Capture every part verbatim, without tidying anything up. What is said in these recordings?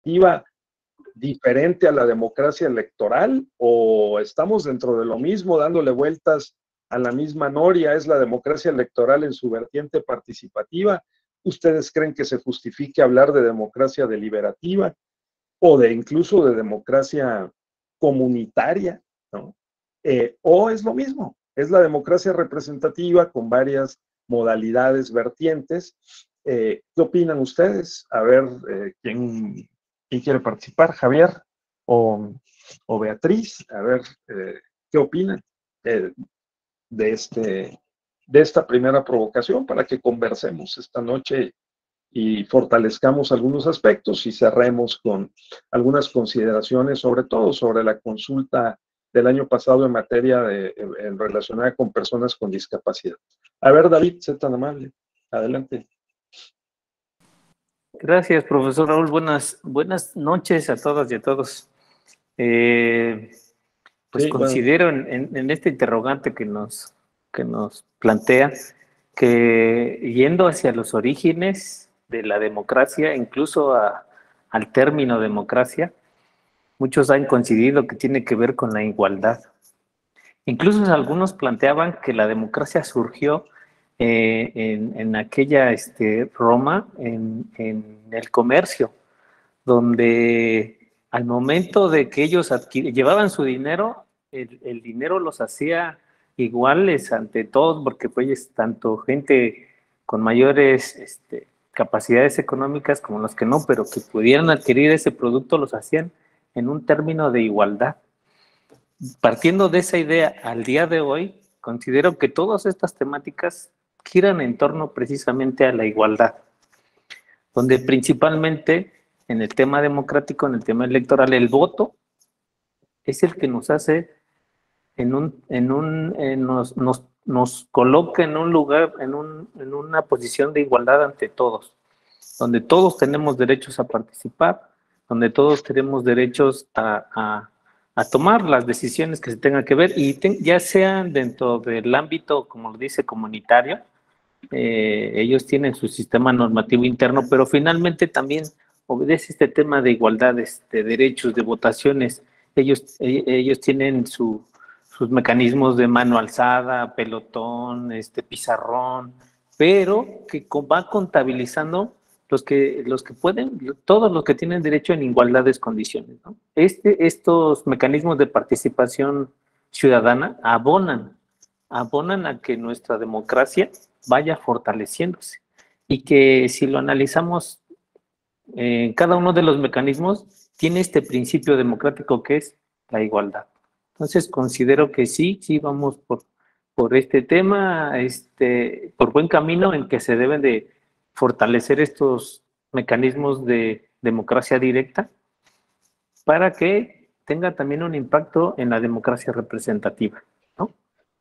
representativa diferente a la democracia electoral, o estamos dentro de lo mismo, dándole vueltas a la misma noria? ¿Es la democracia electoral en su vertiente participativa? ¿Ustedes creen que se justifique hablar de democracia deliberativa o de incluso de democracia comunitaria, ¿no? Eh, o es lo mismo, es la democracia representativa con varias modalidades vertientes. Eh, ¿Qué opinan ustedes? A ver, eh, ¿quién, ¿quién quiere participar? ¿Javier o, o Beatriz? A ver, eh, ¿qué opinan eh, de, este, de esta primera provocación para que conversemos esta noche y fortalezcamos algunos aspectos y cerremos con algunas consideraciones, sobre todo sobre la consulta del año pasado en materia de, en, en relacionada con personas con discapacidad? A ver, David, sé tan amable. Adelante. Gracias, profesor Raúl. Buenas, buenas noches a todas y a todos. Eh, pues Sí, considero bueno. en, en, en este interrogante que nos, que nos plantea que yendo hacia los orígenes de la democracia, incluso a, al término democracia, muchos han coincidido que tiene que ver con la igualdad. Incluso algunos planteaban que la democracia surgió eh, en, en aquella este, Roma, en, en el comercio, donde al momento de que ellos llevaban su dinero, el, el dinero los hacía iguales ante todos, porque pues tanto gente con mayores este, capacidades económicas como los que no, pero que pudieran adquirir ese producto, los hacían en un término de igualdad. Partiendo de esa idea, al día de hoy, considero que todas estas temáticas giran en torno precisamente a la igualdad, donde principalmente en el tema democrático, en el tema electoral, el voto es el que nos hace en un, en un, en nos, nos, nos coloca en un lugar, en, un, en una posición de igualdad ante todos, donde todos tenemos derechos a participar, donde todos tenemos derechos a, a, a tomar las decisiones que se tengan que ver, y ten, ya sean dentro del ámbito, como lo dice, comunitario, eh, ellos tienen su sistema normativo interno, pero finalmente también obedece este tema de igualdades, de derechos, de votaciones. Ellos, ellos tienen su, sus mecanismos de mano alzada, pelotón, este pizarrón, pero que va contabilizando los que, los que pueden, todos los que tienen derecho en igualdades condiciones, ¿no? Este, estos mecanismos de participación ciudadana abonan, abonan a que nuestra democracia vaya fortaleciéndose y que si lo analizamos, eh, cada uno de los mecanismos tiene este principio democrático que es la igualdad. Entonces considero que sí, sí vamos por, por este tema, este, por buen camino en que se deben de fortalecer estos mecanismos de democracia directa para que tenga también un impacto en la democracia representativa, ¿no?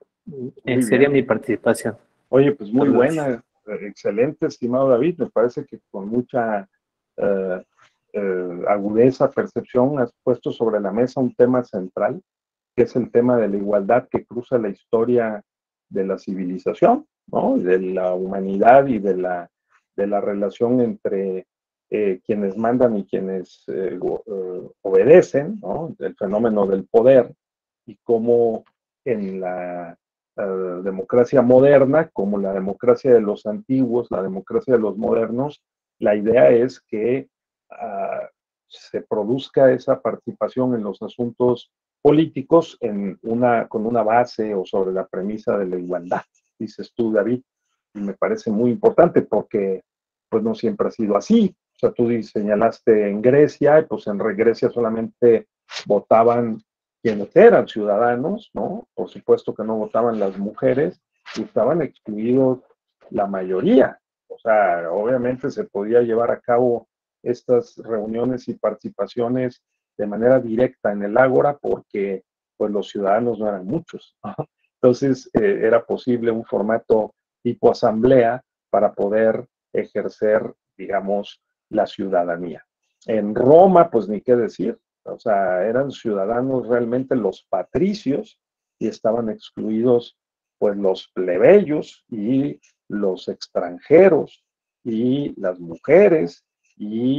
Eh, sería bien. mi participación. Oye, pues muy Gracias. buena, excelente, estimado David. Me parece que con mucha eh, eh, agudeza, percepción, has puesto sobre la mesa un tema central, que es el tema de la igualdad que cruza la historia de la civilización, ¿no? De la humanidad y de la, de la relación entre eh, quienes mandan y quienes eh, eh, obedecen, ¿no? El fenómeno del poder y cómo en la uh, democracia moderna, como la democracia de los antiguos, la democracia de los modernos, la idea es que uh, se produzca esa participación en los asuntos políticos en una, con una base o sobre la premisa de la igualdad, dices tú, David, y me parece muy importante porque pues no siempre ha sido así. O sea, tú señalaste en Grecia, y pues en Grecia solamente votaban quienes eran ciudadanos, ¿no? Por supuesto que no votaban las mujeres y estaban excluidos la mayoría. O sea, obviamente se podía llevar a cabo estas reuniones y participaciones de manera directa en el ágora porque pues los ciudadanos no eran muchos. Entonces eh, era posible un formato tipo asamblea para poder ejercer, digamos, la ciudadanía. En Roma, pues ni qué decir, o sea, eran ciudadanos realmente los patricios y estaban excluidos pues los plebeyos y los extranjeros y las mujeres y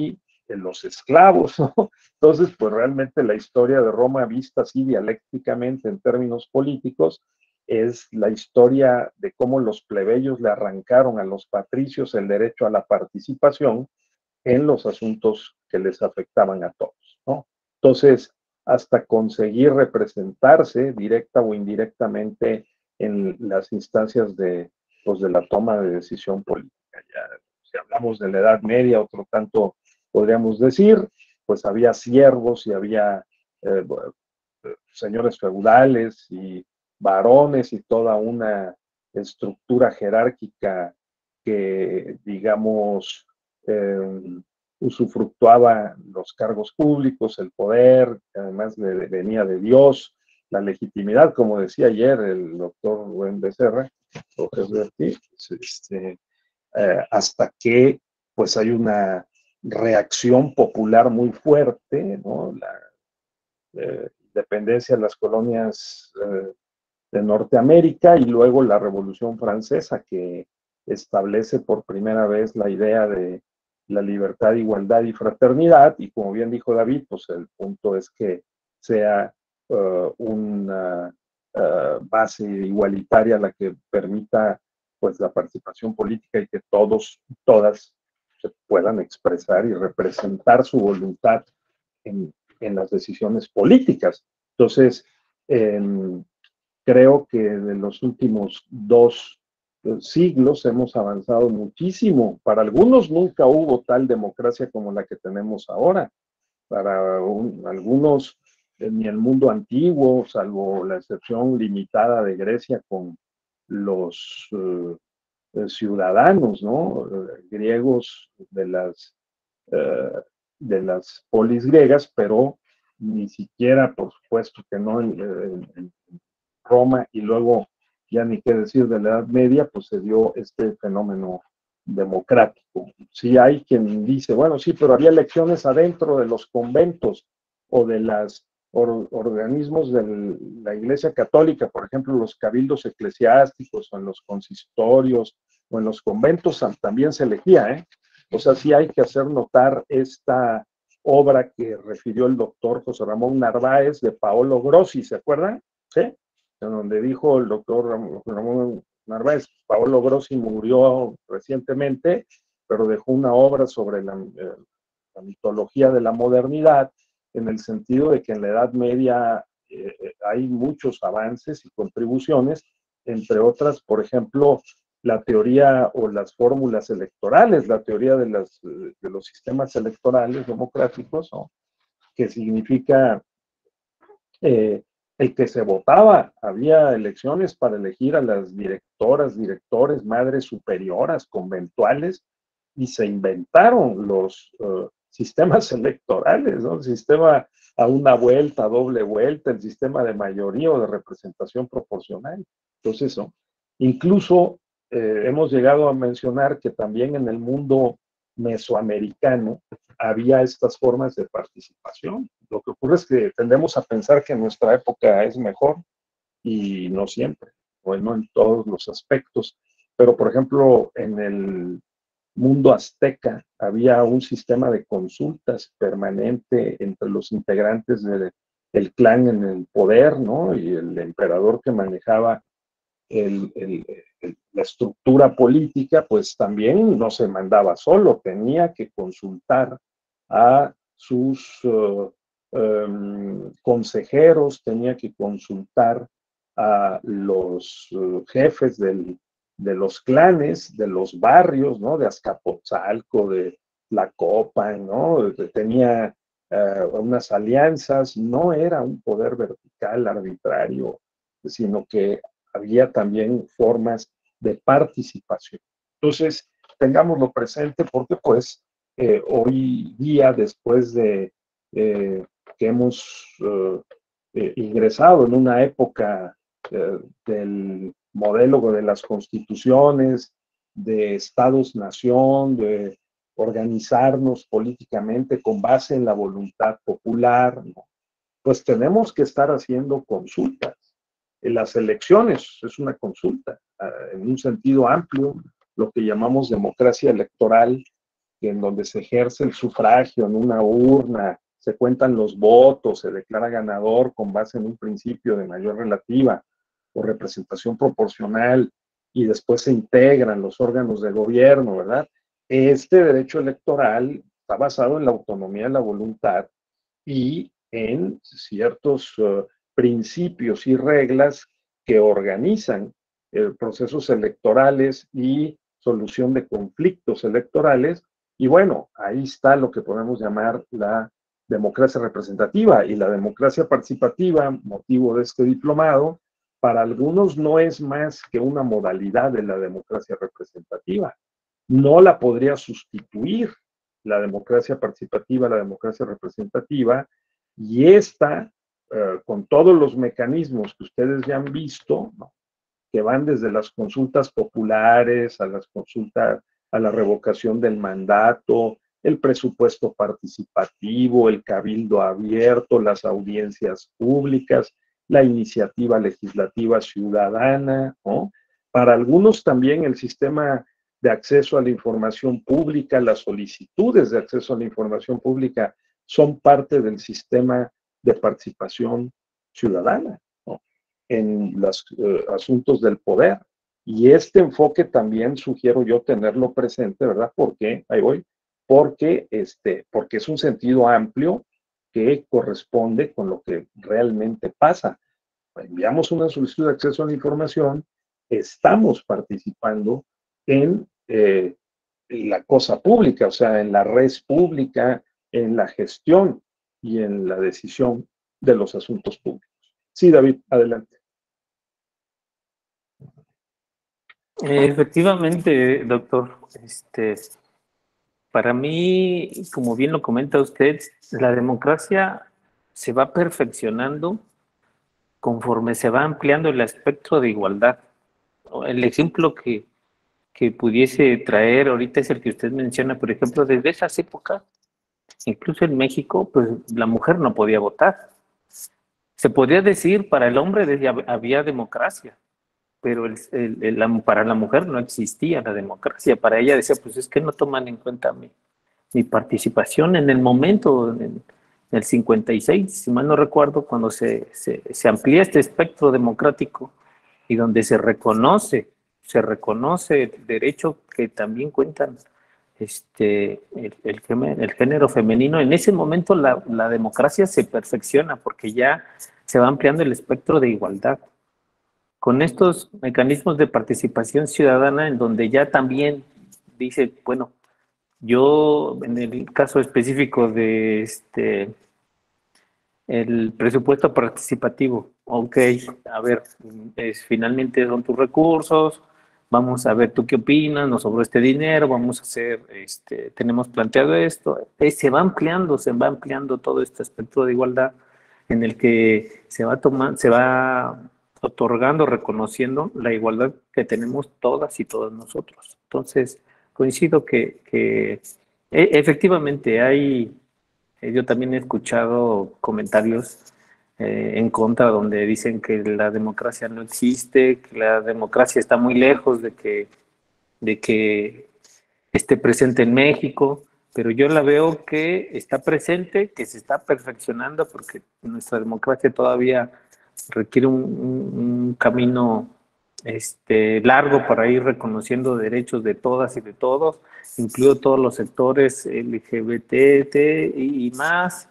en los esclavos, ¿no? Entonces, pues realmente la historia de Roma vista así dialécticamente en términos políticos es la historia de cómo los plebeyos le arrancaron a los patricios el derecho a la participación en los asuntos que les afectaban a todos, ¿no? Entonces, hasta conseguir representarse directa o indirectamente en las instancias de, pues, de la toma de decisión política. Ya, si hablamos de la Edad Media, otro tanto podríamos decir, pues había siervos y había eh, señores feudales y varones y toda una estructura jerárquica que, digamos, eh, usufructuaba los cargos públicos, el poder, que además le venía de Dios, la legitimidad, como decía ayer el doctor Rubén Becerra, este, eh, hasta que pues hay una reacción popular muy fuerte, ¿no? La eh, independencia de las colonias eh, de Norteamérica y luego la Revolución Francesa, que establece por primera vez la idea de la libertad, igualdad y fraternidad, y como bien dijo David, pues el punto es que sea uh, una uh, base igualitaria la que permita pues la participación política y que todos, todas se puedan expresar y representar su voluntad en, en las decisiones políticas. Entonces, eh, creo que en los últimos dos siglos hemos avanzado muchísimo. Para algunos nunca hubo tal democracia como la que tenemos ahora. Para un, algunos, eh, ni el mundo antiguo, salvo la excepción limitada de Grecia con los uh, ciudadanos, ¿no? Uh, griegos de las, uh, de las polis griegas, pero ni siquiera, por supuesto que no en, en, en Roma y luego, ya ni qué decir de la Edad Media, pues se dio este fenómeno democrático. Sí hay quien dice, bueno, sí, pero había elecciones adentro de los conventos o de los or organismos de la Iglesia Católica, por ejemplo, los cabildos eclesiásticos o en los consistorios o en los conventos también se elegía, ¿eh? O sea, sí hay que hacer notar esta obra que refirió el doctor José Ramón Narváez de Paolo Grossi, ¿se acuerdan? ¿Sí? En donde dijo el doctor Ramón Narváez, Paolo Grossi murió recientemente, pero dejó una obra sobre la, eh, la mitología de la modernidad, en el sentido de que en la Edad Media eh, hay muchos avances y contribuciones, entre otras, por ejemplo, la teoría o las fórmulas electorales, la teoría de, las, de los sistemas electorales democráticos, ¿no? Que significa eh, el que se votaba, había elecciones para elegir a las directoras, directores, madres superioras, conventuales, y se inventaron los uh, sistemas electorales, ¿no? El sistema a una vuelta, a doble vuelta, el sistema de mayoría o de representación proporcional. Entonces, ¿no? Incluso eh, hemos llegado a mencionar que también en el mundo mesoamericano había estas formas de participación. Lo que ocurre es que tendemos a pensar que nuestra época es mejor y no siempre, o no en todos los aspectos. Pero, por ejemplo, en el mundo azteca había un sistema de consultas permanente entre los integrantes de, del clan en el poder, ¿no? Y el emperador que manejaba el, el, el, la estructura política, pues también no se mandaba solo, tenía que consultar a sus uh, um, consejeros, tenía que consultar a los uh, jefes del, de los clanes, de los barrios, ¿no? De Azcapotzalco, de Tlacopan, ¿no? Tenía uh, unas alianzas, no era un poder vertical arbitrario, sino que había también formas de participación. Entonces, tengámoslo presente porque pues eh, hoy día, después de eh, que hemos eh, eh, ingresado en una época eh, del modelo de las constituciones, de estados-nación, de organizarnos políticamente con base en la voluntad popular, ¿no? Pues tenemos que estar haciendo consultas. En las elecciones es una consulta, en un sentido amplio, lo que llamamos democracia electoral, que en donde se ejerce el sufragio en una urna, se cuentan los votos, se declara ganador con base en un principio de mayor relativa o representación proporcional, y después se integran los órganos de gobierno, ¿verdad? Este derecho electoral está basado en la autonomía de la voluntad y en ciertos uh, principios y reglas que organizan eh, procesos electorales y solución de conflictos electorales. Y bueno, ahí está lo que podemos llamar la democracia representativa. Y la democracia participativa, motivo de este diplomado, para algunos no es más que una modalidad de la democracia representativa. No la podría sustituir la democracia participativa, la democracia representativa, y esta, eh, con todos los mecanismos que ustedes ya han visto, ¿no?, que van desde las consultas populares a las consultas, a la revocación del mandato, el presupuesto participativo, el cabildo abierto, las audiencias públicas, la iniciativa legislativa ciudadana, ¿no? Para algunos también el sistema de acceso a la información pública, las solicitudes de acceso a la información pública son parte del sistema de participación ciudadana, ¿no?, en los eh, asuntos del poder. Y este enfoque también sugiero yo tenerlo presente, ¿verdad? Porque, ahí voy, porque, este, porque es un sentido amplio que corresponde con lo que realmente pasa. Enviamos una solicitud de acceso a la información, estamos participando en eh, la cosa pública, o sea, en la res pública, en la gestión y en la decisión de los asuntos públicos. Sí, David, adelante. Efectivamente, doctor. Este, para mí, como bien lo comenta usted, la democracia se va perfeccionando conforme se va ampliando el espectro de igualdad. El ejemplo que, que pudiese traer ahorita es el que usted menciona, por ejemplo, desde esas épocas, incluso en México, pues la mujer no podía votar. Se podría decir, para el hombre había democracia, pero el, el, el, la, para la mujer no existía la democracia. Para ella decía, pues es que no toman en cuenta mi, mi participación en el momento, en el cincuenta y seis, si mal no recuerdo, cuando se, se, se amplía este espectro democrático y donde se reconoce, se reconoce el derecho que también cuentan este, el, el, el género femenino. En ese momento la, la democracia se perfecciona porque ya se va ampliando el espectro de igualdad. Con estos mecanismos de participación ciudadana, en donde ya también dice, bueno, yo en el caso específico de este el presupuesto participativo, ok, a ver, es, finalmente son tus recursos, vamos a ver tú qué opinas, nos sobró este dinero, vamos a hacer, este, tenemos planteado esto, eh, se va ampliando, se va ampliando todo este aspecto de igualdad en el que se va tomando, se va otorgando, reconociendo la igualdad que tenemos todas y todos nosotros. Entonces, coincido que, que e efectivamente hay, yo también he escuchado comentarios eh, en contra donde dicen que la democracia no existe, que la democracia está muy lejos de que, de que esté presente en México, pero yo la veo que está presente, que se está perfeccionando, porque nuestra democracia todavía requiere un, un, un camino este, largo para ir reconociendo derechos de todas y de todos, incluido todos los sectores L G B T y más,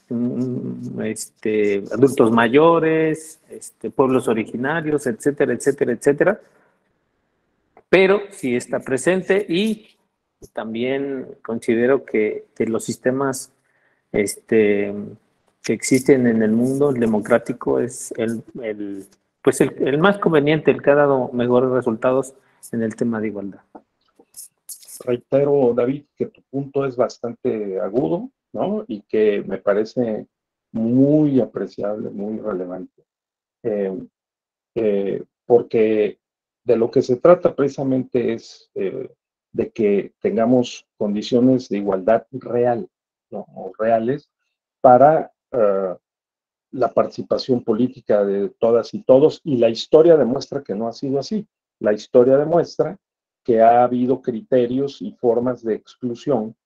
este, adultos mayores, este, pueblos originarios, etcétera, etcétera, etcétera. Pero sí está presente, y también considero que, que los sistemas este, que existen en el mundo democrático es el, el pues el, el más conveniente, el que ha dado mejores resultados en el tema de igualdad. Reitero, David, que tu punto es bastante agudo, ¿no? Y que me parece muy apreciable, muy relevante. Eh, eh, porque de lo que se trata precisamente es eh, de que tengamos condiciones de igualdad real, ¿no?, o reales para uh, la participación política de todas y todos, y la historia demuestra que no ha sido así. La historia demuestra que ha habido criterios y formas de exclusión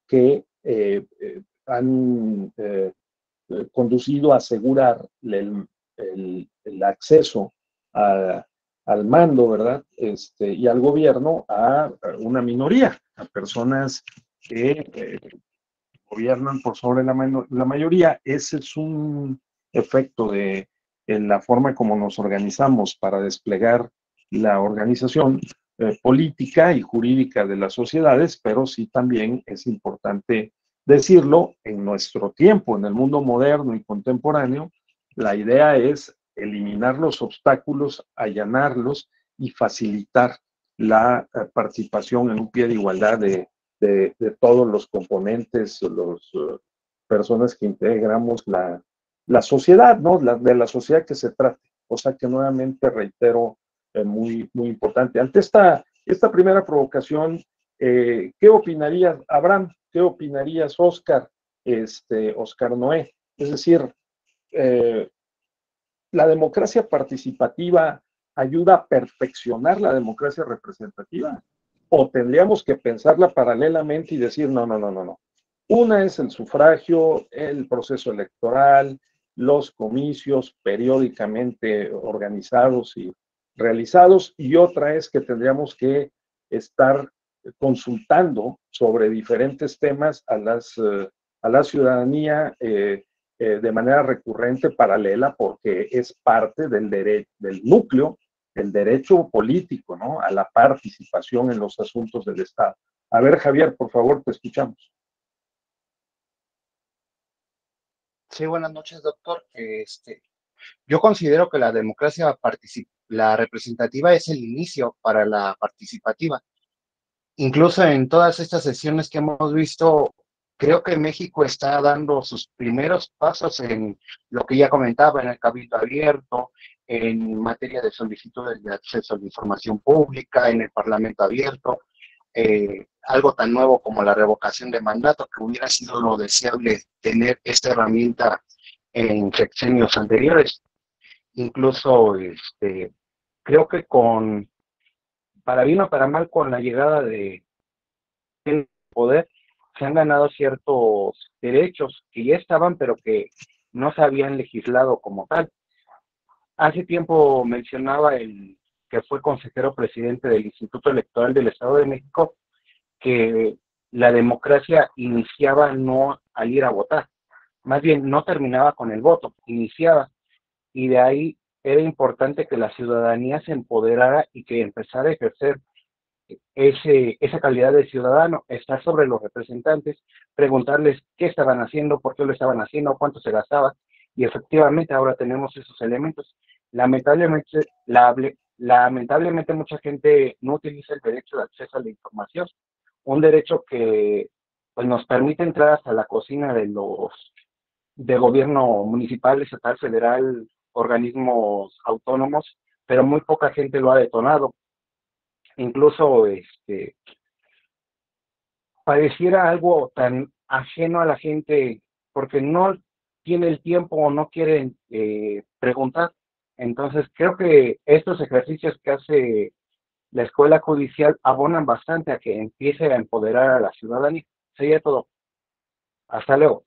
que eh, eh, han eh, conducido a asegurar el, el, el acceso a, al mando, ¿verdad? Este, y al gobierno a una minoría, a personas que eh, gobiernan por sobre la, la mayoría. Ese es un efecto de en la forma como nos organizamos para desplegar la organización eh, política y jurídica de las sociedades, pero sí también es importante decirlo, en nuestro tiempo, en el mundo moderno y contemporáneo, la idea es eliminar los obstáculos, allanarlos y facilitar la eh, participación en un pie de igualdad de, de, de todos los componentes, las uh, personas que integramos la, la sociedad, ¿no? La, de la sociedad que se trate. O sea que nuevamente reitero, eh, muy, muy importante. Ante esta, esta primera provocación, eh, ¿qué opinarías, Abraham? ¿Qué opinarías, Oscar? Este, Oscar Noé. Es decir, eh, la democracia participativa ayuda a perfeccionar la democracia representativa, o tendríamos que pensarla paralelamente y decir, no, no, no, no, no. Una es el sufragio, el proceso electoral, los comicios periódicamente organizados y realizados, y otra es que tendríamos que estar consultando sobre diferentes temas a, las, a la ciudadanía eh, eh, de manera recurrente, paralela, porque es parte del, derecho, del núcleo el derecho político, ¿no? A la participación en los asuntos del Estado. A ver, Javier, por favor, te escuchamos. Sí, buenas noches, doctor. Este, yo considero que la democracia la representativa es el inicio para la participativa. Incluso en todas estas sesiones que hemos visto, creo que México está dando sus primeros pasos en lo que ya comentaba, en el cabildo abierto, en materia de solicitudes de acceso a la información pública, en el parlamento abierto, eh, algo tan nuevo como la revocación de mandato, que hubiera sido lo deseable tener esta herramienta en sexenios anteriores. Incluso, este, creo que con, para bien o para mal, con la llegada de el poder, se han ganado ciertos derechos que ya estaban, pero que no se habían legislado como tal. Hace tiempo mencionaba el que fue consejero presidente del Instituto Electoral del Estado de México, que la democracia iniciaba no al ir a votar, más bien no terminaba con el voto, iniciaba, y de ahí era importante que la ciudadanía se empoderara y que empezara a ejercer ese, esa calidad de ciudadano, estar sobre los representantes, preguntarles qué estaban haciendo, por qué lo estaban haciendo, cuánto se gastaba, y efectivamente ahora tenemos esos elementos. Lamentablemente, la, lamentablemente mucha gente no utiliza el derecho de acceso a la información, un derecho que pues, nos permite entrar hasta la cocina de los de gobierno municipal, estatal, federal, organismos autónomos, pero muy poca gente lo ha detonado. Incluso este pareciera algo tan ajeno a la gente porque no tiene el tiempo o no quiere eh, preguntar. Entonces creo que estos ejercicios que hace la escuela judicial abonan bastante a que empiece a empoderar a la ciudadanía. Sería todo. Hasta luego.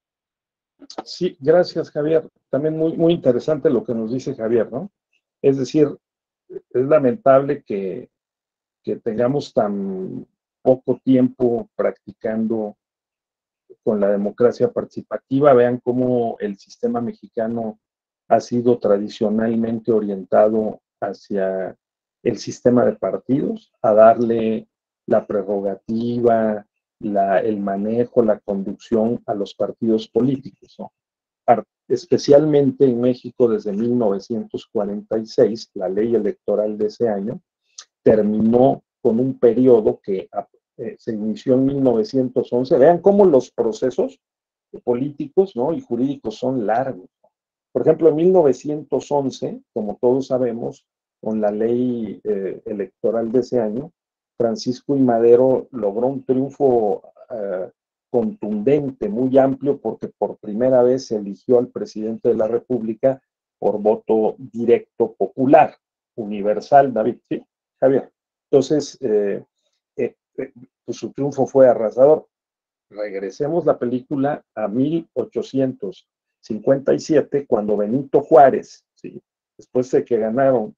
Sí, gracias, Javier. También muy, muy interesante lo que nos dice Javier, ¿no? Es decir, es lamentable que, que tengamos tan poco tiempo practicando con la democracia participativa. Vean cómo el sistema mexicano ha sido tradicionalmente orientado hacia el sistema de partidos, a darle la prerrogativa, la, el manejo, la conducción a los partidos políticos, ¿no? Especialmente en México desde mil novecientos cuarenta y seis, la ley electoral de ese año terminó con un periodo que eh, se inició en mil novecientos once. Vean cómo los procesos políticos, ¿no?, y jurídicos son largos. Por ejemplo, en mil novecientos once, como todos sabemos, con la ley eh, electoral de ese año, Francisco I. Madero logró un triunfo eh, contundente, muy amplio, porque por primera vez se eligió al presidente de la República por voto directo popular, universal, David, ¿sí? Javier. Entonces, eh, eh, eh, pues su triunfo fue arrasador. regresemos la película a mil ochocientos cincuenta y siete, cuando Benito Juárez, ¿sí?, después de que ganaron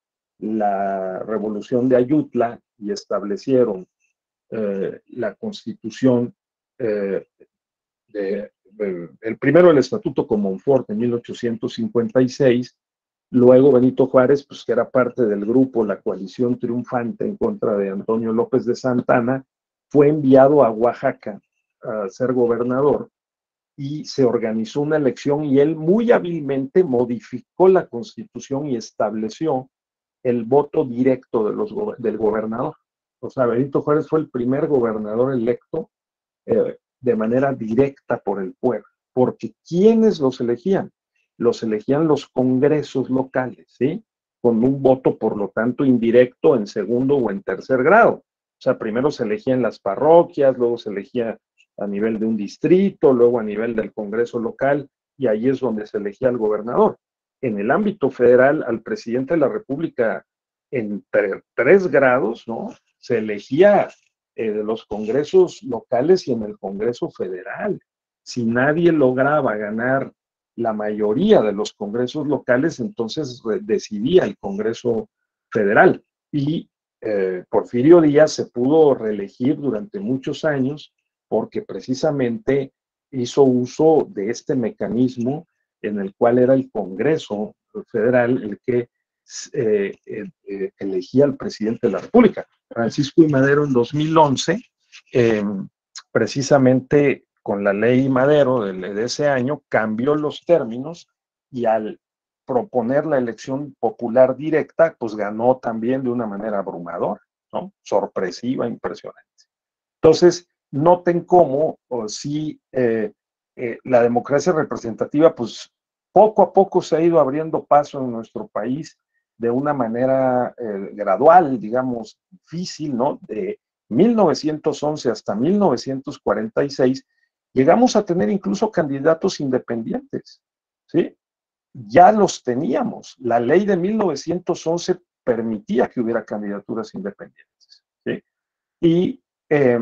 la revolución de Ayutla y establecieron eh, la constitución, eh, de, de, el primero el Estatuto Comonfort en mil ochocientos cincuenta y seis, luego Benito Juárez, pues que era parte del grupo, la coalición triunfante en contra de Antonio López de Santana, fue enviado a Oaxaca a ser gobernador y se organizó una elección y él muy hábilmente modificó la constitución y estableció el voto directo de los, del gobernador. O sea, Benito Juárez fue el primer gobernador electo eh, de manera directa por el pueblo, porque ¿quiénes los elegían? Los elegían los congresos locales, ¿sí?, con un voto, por lo tanto, indirecto en segundo o en tercer grado. O sea, primero se elegían las parroquias, luego se elegía a nivel de un distrito, luego a nivel del Congreso local, y ahí es donde se elegía al gobernador. En el ámbito federal, al presidente de la República en tres grados, ¿no?, se elegía eh, de los congresos locales y en el Congreso federal. Si nadie lograba ganar la mayoría de los congresos locales, entonces decidía el Congreso federal. Y eh, Porfirio Díaz se pudo reelegir durante muchos años porque precisamente hizo uso de este mecanismo en el cual era el Congreso federal el que eh, eh, elegía al presidente de la República. Francisco I. Madero en dos mil once, eh, precisamente con la ley Madero de, de ese año, cambió los términos y al proponer la elección popular directa, pues ganó también de una manera abrumadora, ¿no?, sorpresiva, impresionante. Entonces, noten cómo, o sí, eh, eh, la democracia representativa, pues poco a poco se ha ido abriendo paso en nuestro país de una manera eh, gradual, digamos, difícil, ¿no? De mil novecientos once hasta mil novecientos cuarenta y seis, llegamos a tener incluso candidatos independientes, ¿sí? Ya los teníamos. La ley de mil novecientos once permitía que hubiera candidaturas independientes, ¿sí? Y, eh,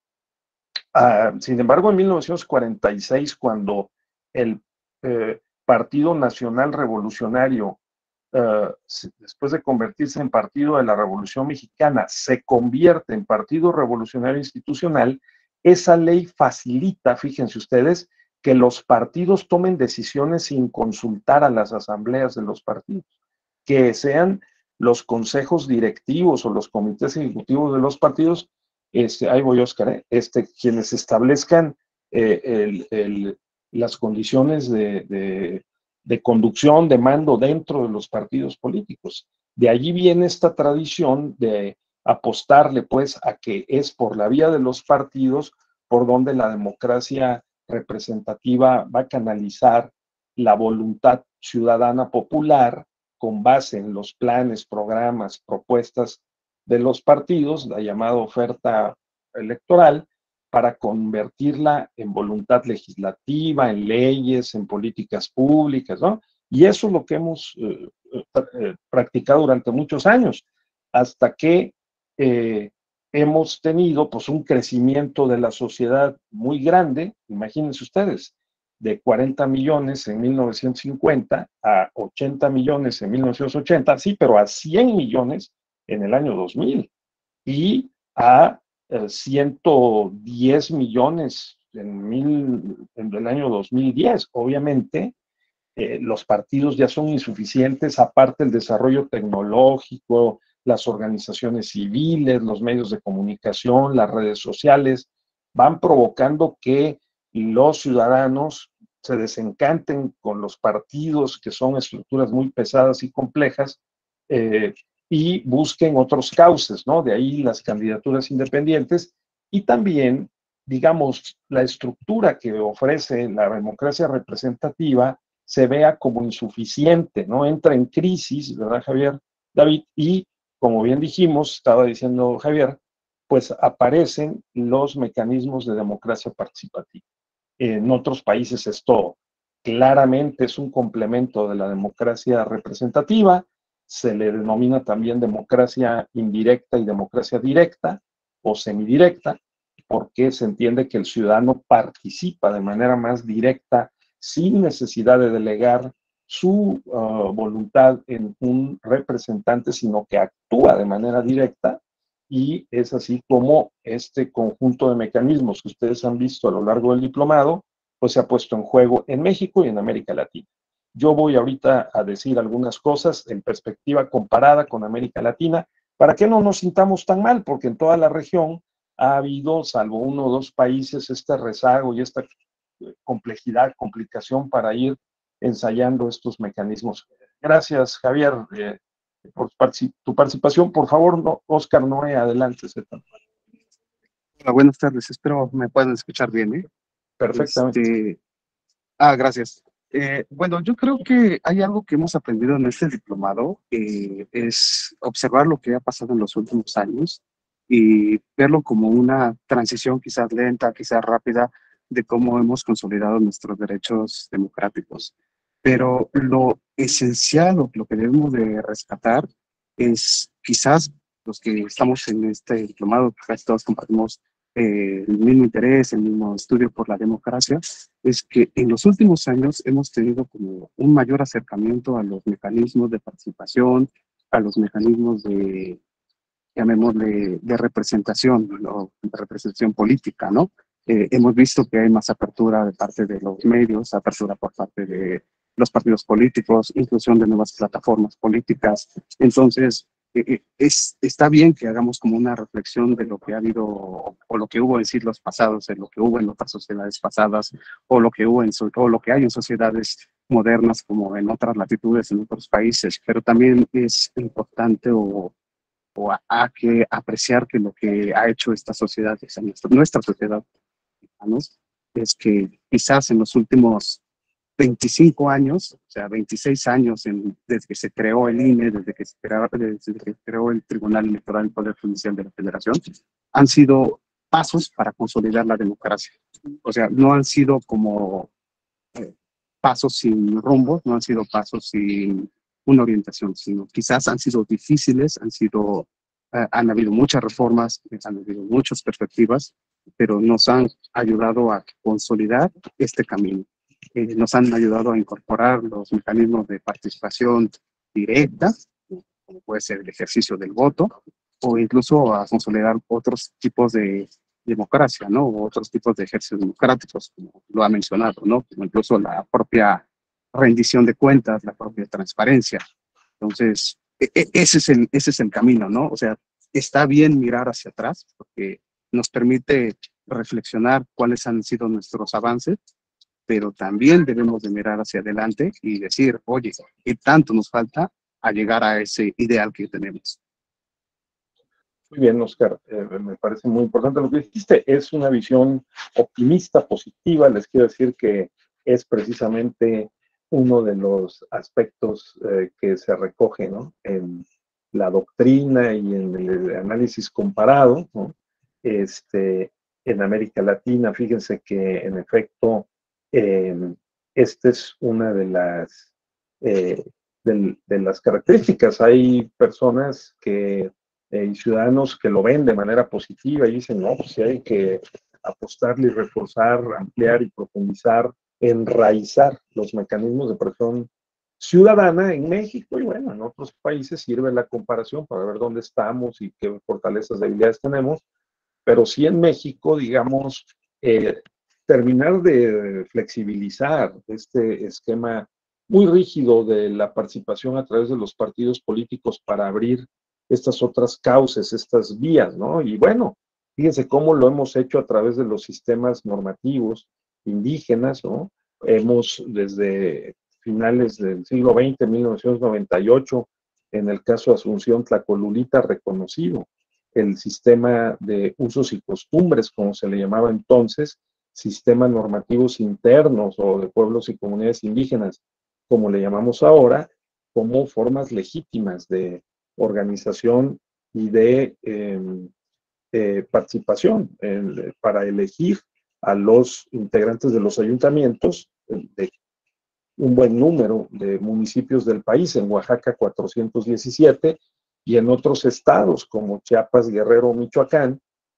ah, sin embargo, en mil novecientos cuarenta y seis, cuando el eh, Partido Nacional Revolucionario, Uh, después de convertirse en Partido de la Revolución Mexicana, se convierte en Partido Revolucionario Institucional, esa ley facilita, fíjense ustedes, que los partidos tomen decisiones sin consultar a las asambleas de los partidos, que sean los consejos directivos o los comités ejecutivos de los partidos, este, ahí voy, Oscar, ¿eh? este, quienes establezcan eh, el, el, las condiciones de, de de conducción, de mando dentro de los partidos políticos. De allí viene esta tradición de apostarle, pues, a que es por la vía de los partidos por donde la democracia representativa va a canalizar la voluntad ciudadana popular con base en los planes, programas, propuestas de los partidos, la llamada oferta electoral, para convertirla en voluntad legislativa, en leyes, en políticas públicas, ¿no? Y eso es lo que hemos eh, eh, practicado durante muchos años, hasta que eh, hemos tenido pues un crecimiento de la sociedad muy grande, imagínense ustedes, de cuarenta millones en mil novecientos cincuenta a ochenta millones en mil novecientos ochenta, sí, pero a cien millones en el año dos mil, y a eh, ciento diez millones en, mil, en el año dos mil diez. Obviamente, eh, los partidos ya son insuficientes, aparte el desarrollo tecnológico, las organizaciones civiles, los medios de comunicación, las redes sociales, van provocando que los ciudadanos se desencanten con los partidos, que son estructuras muy pesadas y complejas, eh, y busquen otros cauces, ¿no? De ahí las candidaturas independientes y también, digamos, la estructura que ofrece la democracia representativa se vea como insuficiente, ¿no? Entra en crisis, ¿verdad, Javier? David, y como bien dijimos, estaba diciendo Javier, pues aparecen los mecanismos de democracia participativa. En otros países esto claramente es un complemento de la democracia representativa, se le denomina también democracia indirecta y democracia directa o semidirecta, porque se entiende que el ciudadano participa de manera más directa, sin necesidad de delegar su uh, voluntad en un representante, sino que actúa de manera directa, y es así como este conjunto de mecanismos que ustedes han visto a lo largo del diplomado, pues se ha puesto en juego en México y en América Latina. Yo voy ahorita a decir algunas cosas en perspectiva comparada con América Latina, para que no nos sintamos tan mal, porque en toda la región ha habido, salvo uno o dos países, este rezago y esta complejidad, complicación para ir ensayando estos mecanismos. Gracias, Javier, eh, por tu participación. Por favor, no, Oscar Noé, adelante. Hola, buenas tardes. Espero me puedan escuchar bien, ¿eh? Perfectamente. Este... Ah, gracias. Eh, bueno, yo creo que hay algo que hemos aprendido en este diplomado, eh, es observar lo que ha pasado en los últimos años y verlo como una transición quizás lenta, quizás rápida, de cómo hemos consolidado nuestros derechos democráticos. Pero lo esencial, o lo que debemos de rescatar, es quizás los que estamos en este diplomado, casi todos compartimos eh, el mismo interés, el mismo estudio por la democracia, es que en los últimos años hemos tenido como un mayor acercamiento a los mecanismos de participación, a los mecanismos de, llamémosle, de representación, ¿no? De representación política, ¿no? Eh, hemos visto que hay más apertura de parte de los medios, apertura por parte de los partidos políticos, inclusión de nuevas plataformas políticas. Entonces, eh, es, está bien que hagamos como una reflexión de lo que ha habido, o lo que hubo en siglos pasados, de lo que hubo en otras sociedades pasadas, o lo que hubo en, o lo que hay en sociedades modernas, como en otras latitudes, en otros países. Pero también es importante o o a, a que apreciar que lo que ha hecho esta sociedad, esa nuestra, nuestra sociedad, ¿no? Es que quizás en los últimos veinticinco años, o sea, veintiséis años en, desde que se creó el I N E, desde que se creó, desde que se creó el Tribunal Electoral del Poder Judicial de la Federación, han sido pasos para consolidar la democracia. O sea, no han sido como eh, pasos sin rumbo, no han sido pasos sin una orientación, sino quizás han sido difíciles, han sido, uh, han habido muchas reformas, han habido muchas perspectivas, pero nos han ayudado a consolidar este camino. Eh, nos han ayudado a incorporar los mecanismos de participación directa, como puede ser el ejercicio del voto, o incluso a consolidar otros tipos de democracia, ¿no? O otros tipos de ejercicios democráticos, como lo ha mencionado, ¿no? Como incluso la propia rendición de cuentas, la propia transparencia. Entonces, e e ese, es el, ese es el camino, ¿no? O sea, está bien mirar hacia atrás porque nos permite reflexionar cuáles han sido nuestros avances, pero también debemos de mirar hacia adelante y decir, oye, ¿qué tanto nos falta a llegar a ese ideal que tenemos? Muy bien, Oscar, eh, me parece muy importante lo que dijiste. Es una visión optimista, positiva. Les quiero decir que es precisamente uno de los aspectos eh, que se recoge, ¿no?, en la doctrina y en el análisis comparado, ¿no? Este, en América Latina, fíjense que en efecto, eh, esta es una de las, eh, de, de las características. Hay personas que Eh, y ciudadanos que lo ven de manera positiva y dicen, no, pues sí hay que apostarle y reforzar, ampliar y profundizar, enraizar los mecanismos de presión ciudadana en México y bueno, en otros países sirve la comparación para ver dónde estamos y qué fortalezas, debilidades tenemos, pero sí en México, digamos, eh, terminar de flexibilizar este esquema muy rígido de la participación a través de los partidos políticos para abrir estas otras causas, estas vías, ¿no? Y bueno, fíjense cómo lo hemos hecho a través de los sistemas normativos indígenas, ¿no? Hemos desde finales del siglo veinte, mil novecientos noventa y ocho, en el caso de Asunción Tlacolulita, reconocido el sistema de usos y costumbres, como se le llamaba entonces, sistemas normativos internos o de pueblos y comunidades indígenas, como le llamamos ahora, como formas legítimas de organización y de eh, eh, participación eh, para elegir a los integrantes de los ayuntamientos de un buen número de municipios del país, en Oaxaca cuatrocientos diecisiete y en otros estados como Chiapas, Guerrero, Michoacán,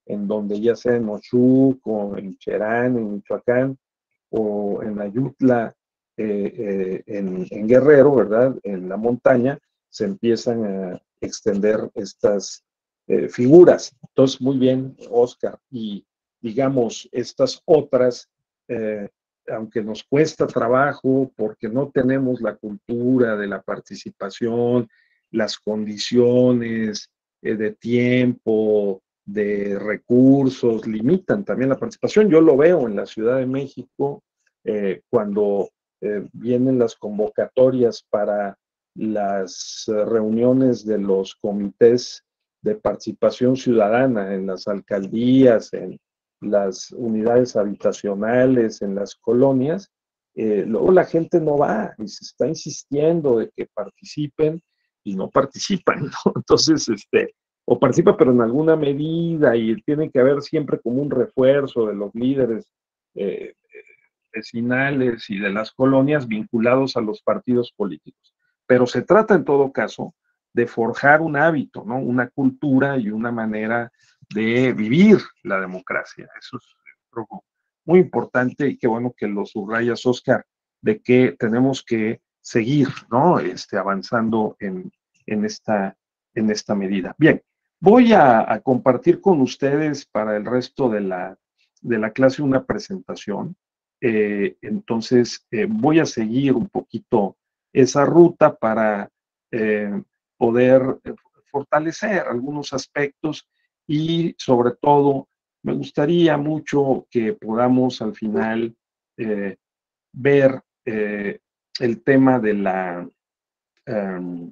en donde ya sea en Ochuco, en Cherán, en Michoacán, o en Ayutla, eh, eh, en, en Guerrero, ¿verdad? En la montaña, se empiezan a extender estas eh, figuras. Entonces, muy bien, Oscar. Y digamos, estas otras, eh, aunque nos cuesta trabajo porque no tenemos la cultura de la participación, las condiciones eh, de tiempo, de recursos, limitan también la participación. Yo lo veo en la Ciudad de México eh, cuando eh, vienen las convocatorias para las eh, reuniones de los comités de participación ciudadana en las alcaldías, en las unidades habitacionales, en las colonias. Eh, luego la gente no va y se está insistiendo de que participen y no participan, ¿no? Entonces, este, o participa pero en alguna medida y tiene que haber siempre como un refuerzo de los líderes eh, vecinales y de las colonias vinculados a los partidos políticos. Pero se trata en todo caso de forjar un hábito, ¿no? Una cultura y una manera de vivir la democracia. Eso es algo muy importante y qué bueno que lo subrayas, Oscar, de que tenemos que seguir, ¿no? Este, avanzando en, en, esta, en esta medida. Bien, voy a, a compartir con ustedes para el resto de la, de la clase una presentación. Eh, entonces, eh, voy a seguir un poquito esa ruta para eh, poder fortalecer algunos aspectos y sobre todo me gustaría mucho que podamos al final eh, ver eh, el tema de la um,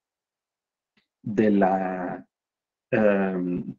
de la um,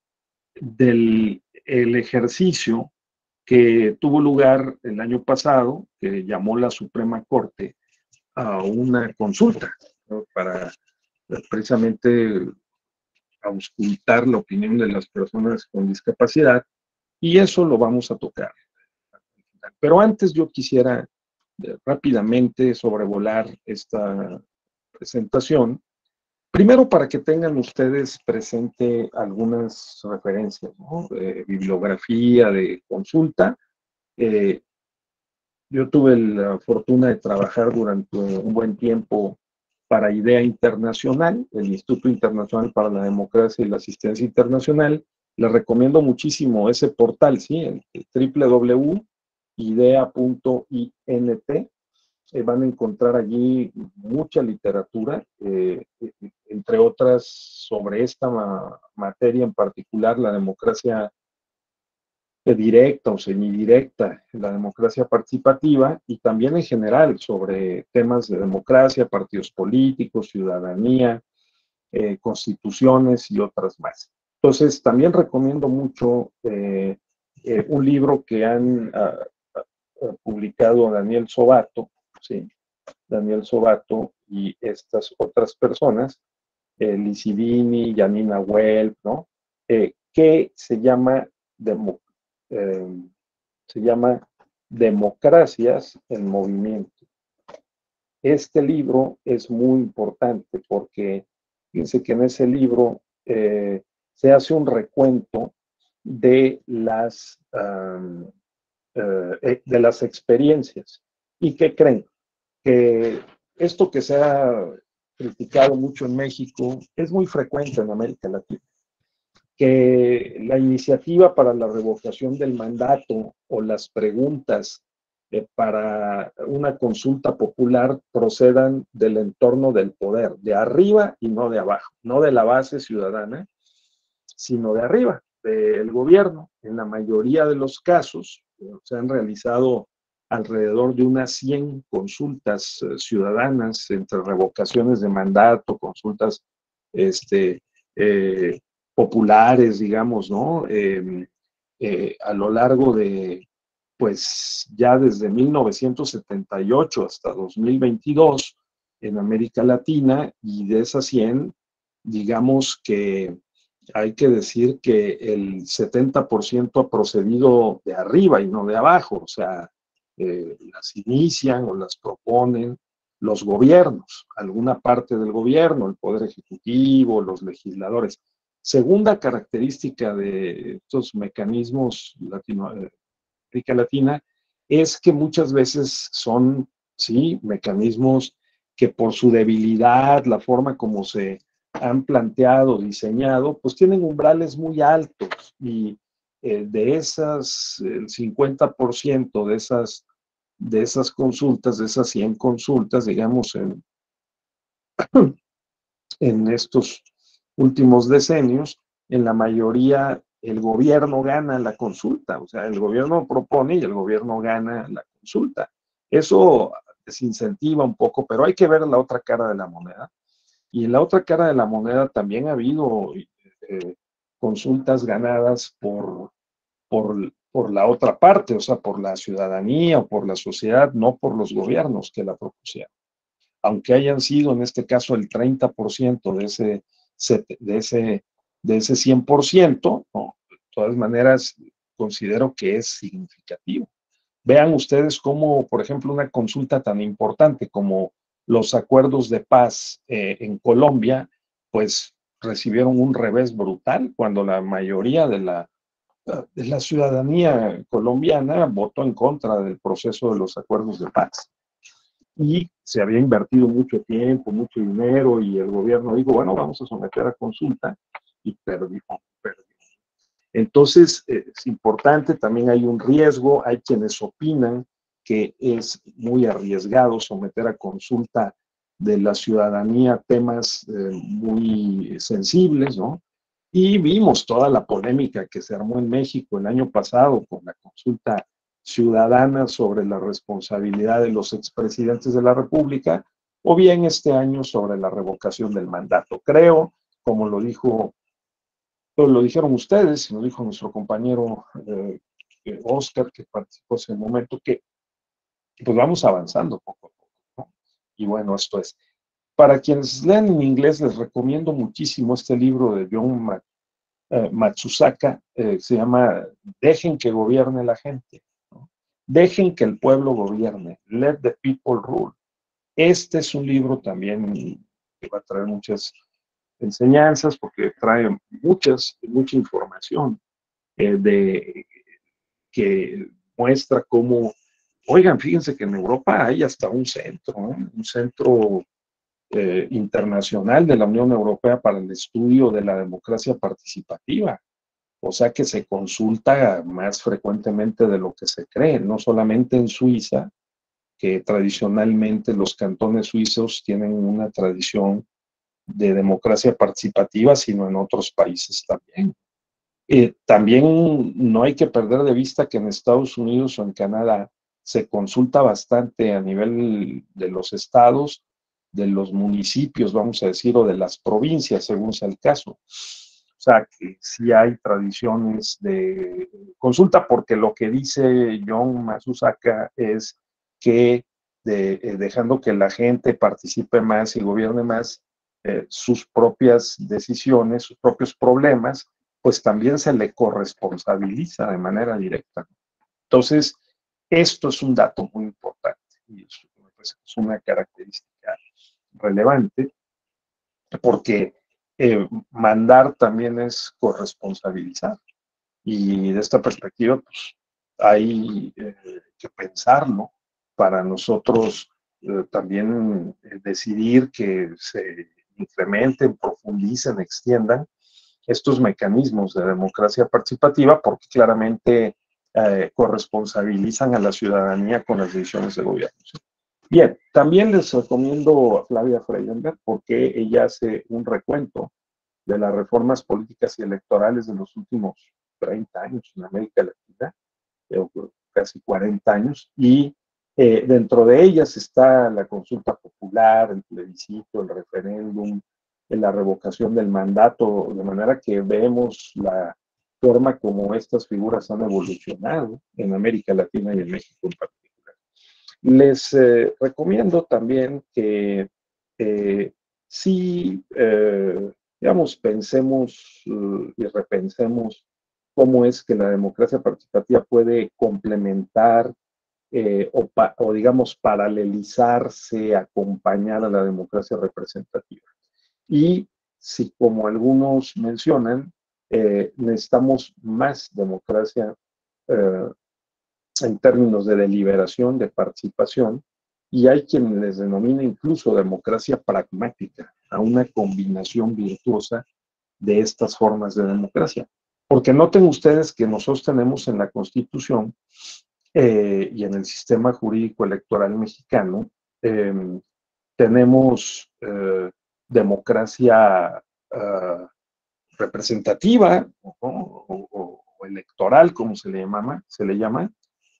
del el ejercicio que tuvo lugar el año pasado, que llamó la Suprema Corte a una consulta, ¿no? Para precisamente auscultar la opinión de las personas con discapacidad, y eso lo vamos a tocar. Pero antes yo quisiera eh, rápidamente sobrevolar esta presentación, primero para que tengan ustedes presente algunas referencias, ¿no? De bibliografía, de consulta. Eh, yo tuve la fortuna de trabajar durante un buen tiempo para IDEA Internacional, el Instituto Internacional para la Democracia y la Asistencia Internacional. Les recomiendo muchísimo ese portal, ¿sí? El, el doble u doble u doble u punto idea punto int. Eh, van a encontrar allí mucha literatura, eh, entre otras sobre esta ma materia en particular, la democracia directa o semidirecta, la democracia participativa, y también en general sobre temas de democracia, partidos políticos, ciudadanía, eh, constituciones y otras más. Entonces, también recomiendo mucho eh, eh, un libro que han uh, uh, publicado Daniel Sobato, ¿sí? Daniel Sobato y estas otras personas, eh, Licidini, Janina Welp, ¿no? Eh, que se llama Demo Eh, se llama Democracias en Movimiento. Este libro es muy importante porque fíjense que en ese libro eh, se hace un recuento de las, um, uh, de las experiencias. ¿Y qué creen? Que esto que se ha criticado mucho en México es muy frecuente en América Latina, que la iniciativa para la revocación del mandato o las preguntas eh, para una consulta popular procedan del entorno del poder, de arriba y no de abajo, no de la base ciudadana, sino de arriba, del gobierno. En la mayoría de los casos eh, se han realizado alrededor de unas cien consultas eh, ciudadanas entre revocaciones de mandato, consultas este, eh, populares, digamos, ¿no? Eh, eh, a lo largo de, pues ya desde mil novecientos setenta y ocho hasta dos mil veintidós en América Latina, y de esas cien, digamos que hay que decir que el setenta por ciento ha procedido de arriba y no de abajo, o sea, eh, las inician o las proponen los gobiernos, alguna parte del gobierno, el Poder Ejecutivo, los legisladores. Segunda característica de estos mecanismos latino, América Latina es que muchas veces son, sí, mecanismos que por su debilidad, la forma como se han planteado, diseñado, pues tienen umbrales muy altos y eh, de esas, el cincuenta por ciento de esas, de esas consultas, de esas cien consultas, digamos, en, en estos últimos decenios, en la mayoría el gobierno gana la consulta, o sea, el gobierno propone y el gobierno gana la consulta. Eso desincentiva un poco, pero hay que ver la otra cara de la moneda. Y en la otra cara de la moneda también ha habido eh, consultas ganadas por, por, por la otra parte, o sea, por la ciudadanía o por la sociedad, no por los gobiernos que la propusieron. Aunque hayan sido en este caso el treinta por ciento de ese, de ese, de ese cien por ciento, ¿no? De todas maneras considero que es significativo. Vean ustedes cómo, por ejemplo, una consulta tan importante como los acuerdos de paz eh, en Colombia, pues recibieron un revés brutal cuando la mayoría de la, de la ciudadanía colombiana votó en contra del proceso de los acuerdos de paz. Y se había invertido mucho tiempo, mucho dinero, y el gobierno dijo, bueno, vamos a someter a consulta, y perdió, perdió. Entonces, eh, es importante, también hay un riesgo, hay quienes opinan que es muy arriesgado someter a consulta de la ciudadanía temas eh, muy sensibles, ¿no? Y vimos toda la polémica que se armó en México el año pasado con la consulta ciudadana sobre la responsabilidad de los expresidentes de la República, o bien este año sobre la revocación del mandato. Creo, como lo dijo, lo dijeron ustedes, lo dijo nuestro compañero eh, Oscar, que participó en ese momento, que pues vamos avanzando poco a poco, ¿no? Y bueno, esto es. Para quienes leen en inglés, les recomiendo muchísimo este libro de John eh, Matsusaka, eh, se llama Dejen que gobierne la gente, ¿no? Dejen que el pueblo gobierne, Let the people rule. Este es un libro también que va a traer muchas enseñanzas porque trae muchas, mucha información eh, de, que muestra cómo, oigan, fíjense que en Europa hay hasta un centro, ¿no? Un centro eh, internacional de la Unión Europea para el estudio de la democracia participativa. O sea que se consulta más frecuentemente de lo que se cree, no solamente en Suiza, que tradicionalmente los cantones suizos tienen una tradición de democracia participativa, sino en otros países también. Eh, también no hay que perder de vista que en Estados Unidos o en Canadá se consulta bastante a nivel de los estados, de los municipios, vamos a decir, o de las provincias, según sea el caso. O sea, que sí hay tradiciones de consulta, porque lo que dice John Matsusaka es que de, eh, dejando que la gente participe más y gobierne más eh, sus propias decisiones, sus propios problemas, pues también se le corresponsabiliza de manera directa. Entonces, esto es un dato muy importante y es, pues, es una característica relevante porque eh, mandar también es corresponsabilizar. Y de esta perspectiva, pues hay eh, que pensarlo para nosotros eh, también eh, decidir que se incrementen, profundicen, extiendan estos mecanismos de democracia participativa, porque claramente eh, corresponsabilizan a la ciudadanía con las decisiones de gobierno. ¿Sí? Bien, también les recomiendo a Flavia Freidenberg porque ella hace un recuento de las reformas políticas y electorales de los últimos treinta años en América Latina, eh, casi cuarenta años, y eh, dentro de ellas está la consulta popular, el plebiscito, el referéndum, la revocación del mandato, de manera que vemos la forma como estas figuras han evolucionado en América Latina y en México en particular. Les eh, recomiendo también que eh, sí, eh, digamos, pensemos uh, y repensemos cómo es que la democracia participativa puede complementar eh, o, pa, o, digamos, paralelizarse, acompañar a la democracia representativa. Y si, como algunos mencionan, eh, necesitamos más democracia eh, en términos de deliberación, de participación, y hay quien les denomina incluso democracia pragmática, a una combinación virtuosa de estas formas de democracia. Porque noten ustedes que nosotros tenemos en la Constitución eh, y en el sistema jurídico electoral mexicano, eh, tenemos eh, democracia uh, representativa o, o, o, electoral, como se le llama, se le llama,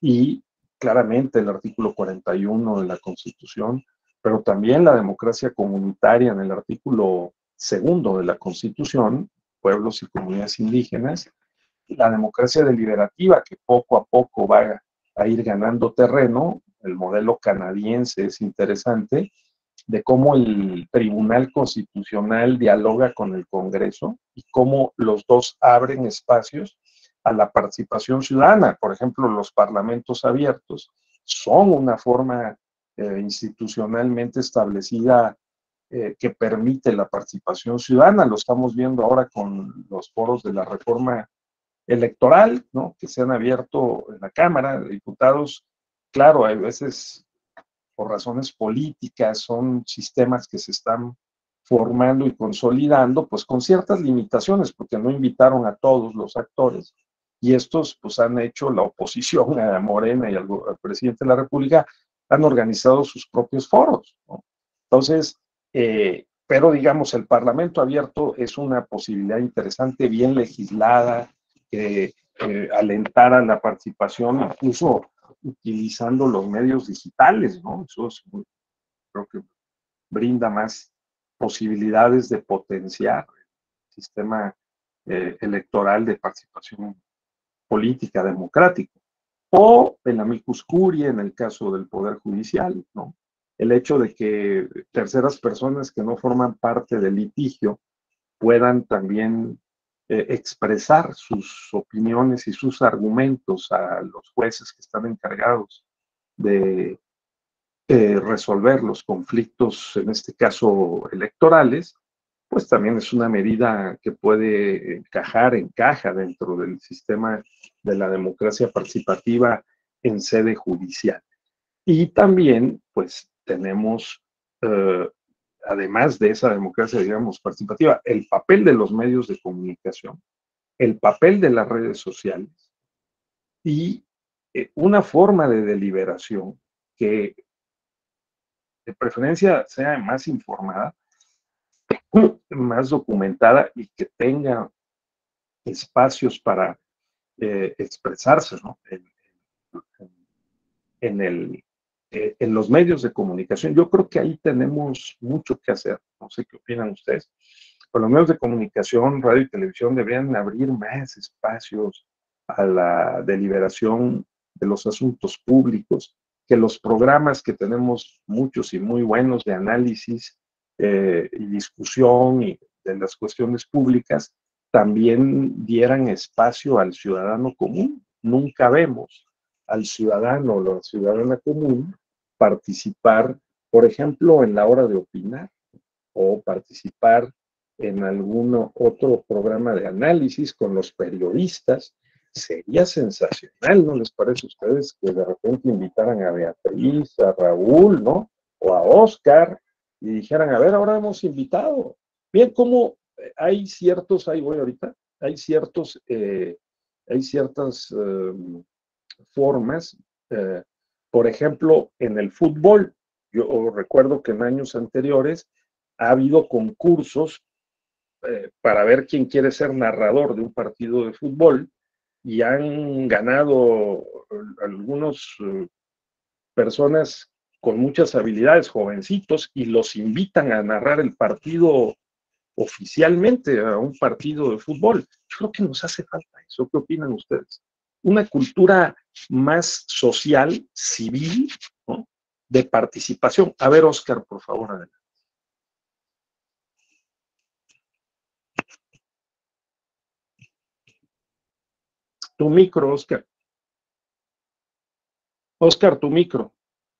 y claramente el artículo cuarenta y uno de la Constitución, pero también la democracia comunitaria en el artículo segundo de la Constitución, pueblos y comunidades indígenas, la democracia deliberativa que poco a poco va a ir ganando terreno. El modelo canadiense es interesante, de cómo el Tribunal Constitucional dialoga con el Congreso y cómo los dos abren espacios a la participación ciudadana. Por ejemplo, los parlamentos abiertos son una forma eh, institucionalmente establecida eh, que permite la participación ciudadana. Lo estamos viendo ahora con los foros de la reforma electoral, ¿no? Que se han abierto en la Cámara de Diputados. Claro, hay veces por razones políticas, son sistemas que se están formando y consolidando, pues con ciertas limitaciones, porque no invitaron a todos los actores, y estos pues han hecho la oposición a Morena y al, al presidente de la República, han organizado sus propios foros, ¿no? Entonces, eh, pero digamos, el Parlamento abierto es una posibilidad interesante, bien legislada, que eh, alentara la participación, incluso utilizando los medios digitales, ¿no? Eso es, creo que brinda más posibilidades de potenciar el sistema eh, electoral de participación política democrático. O el amicus curiae en el caso del Poder Judicial, ¿no? El hecho de que terceras personas que no forman parte del litigio puedan también eh, expresar sus opiniones y sus argumentos a los jueces que están encargados de eh, resolver los conflictos, en este caso electorales, pues también es una medida que puede encajar, encaja dentro del sistema de la democracia participativa en sede judicial. Y también, pues, tenemos, eh, además de esa democracia, digamos, participativa, el papel de los medios de comunicación, el papel de las redes sociales y eh, una forma de deliberación que de preferencia sea más informada, más documentada y que tenga espacios para eh, expresarse, ¿no? En, en, en el, eh, en los medios de comunicación. Yo creo que ahí tenemos mucho que hacer. No sé qué opinan ustedes. Pero los medios de comunicación, radio y televisión deberían abrir más espacios a la deliberación de los asuntos públicos, que los programas que tenemos muchos y muy buenos de análisis eh, y discusión y de las cuestiones públicas también dieran espacio al ciudadano común. Nunca vemos al ciudadano o la ciudadana común participar, por ejemplo, en la hora de opinar o participar en algún otro programa de análisis con los periodistas. Sería sensacional, ¿no les parece a ustedes que de repente invitaran a Beatriz, a Raúl, ¿no? O a Oscar y dijeran, a ver, ahora hemos invitado. Bien, como hay ciertos, ahí voy ahorita, hay ciertos, eh, hay ciertas eh, formas, eh, por ejemplo, en el fútbol, yo recuerdo que en años anteriores ha habido concursos eh, para ver quién quiere ser narrador de un partido de fútbol y han ganado algunos eh, personas con muchas habilidades, jovencitos, y los invitan a narrar el partido oficialmente, a un partido de fútbol. Yo creo que nos hace falta eso. ¿Qué opinan ustedes? Una cultura más social, civil, ¿no? De participación. A ver, Oscar, por favor, adelante. Tu micro, Oscar. Oscar, tu micro.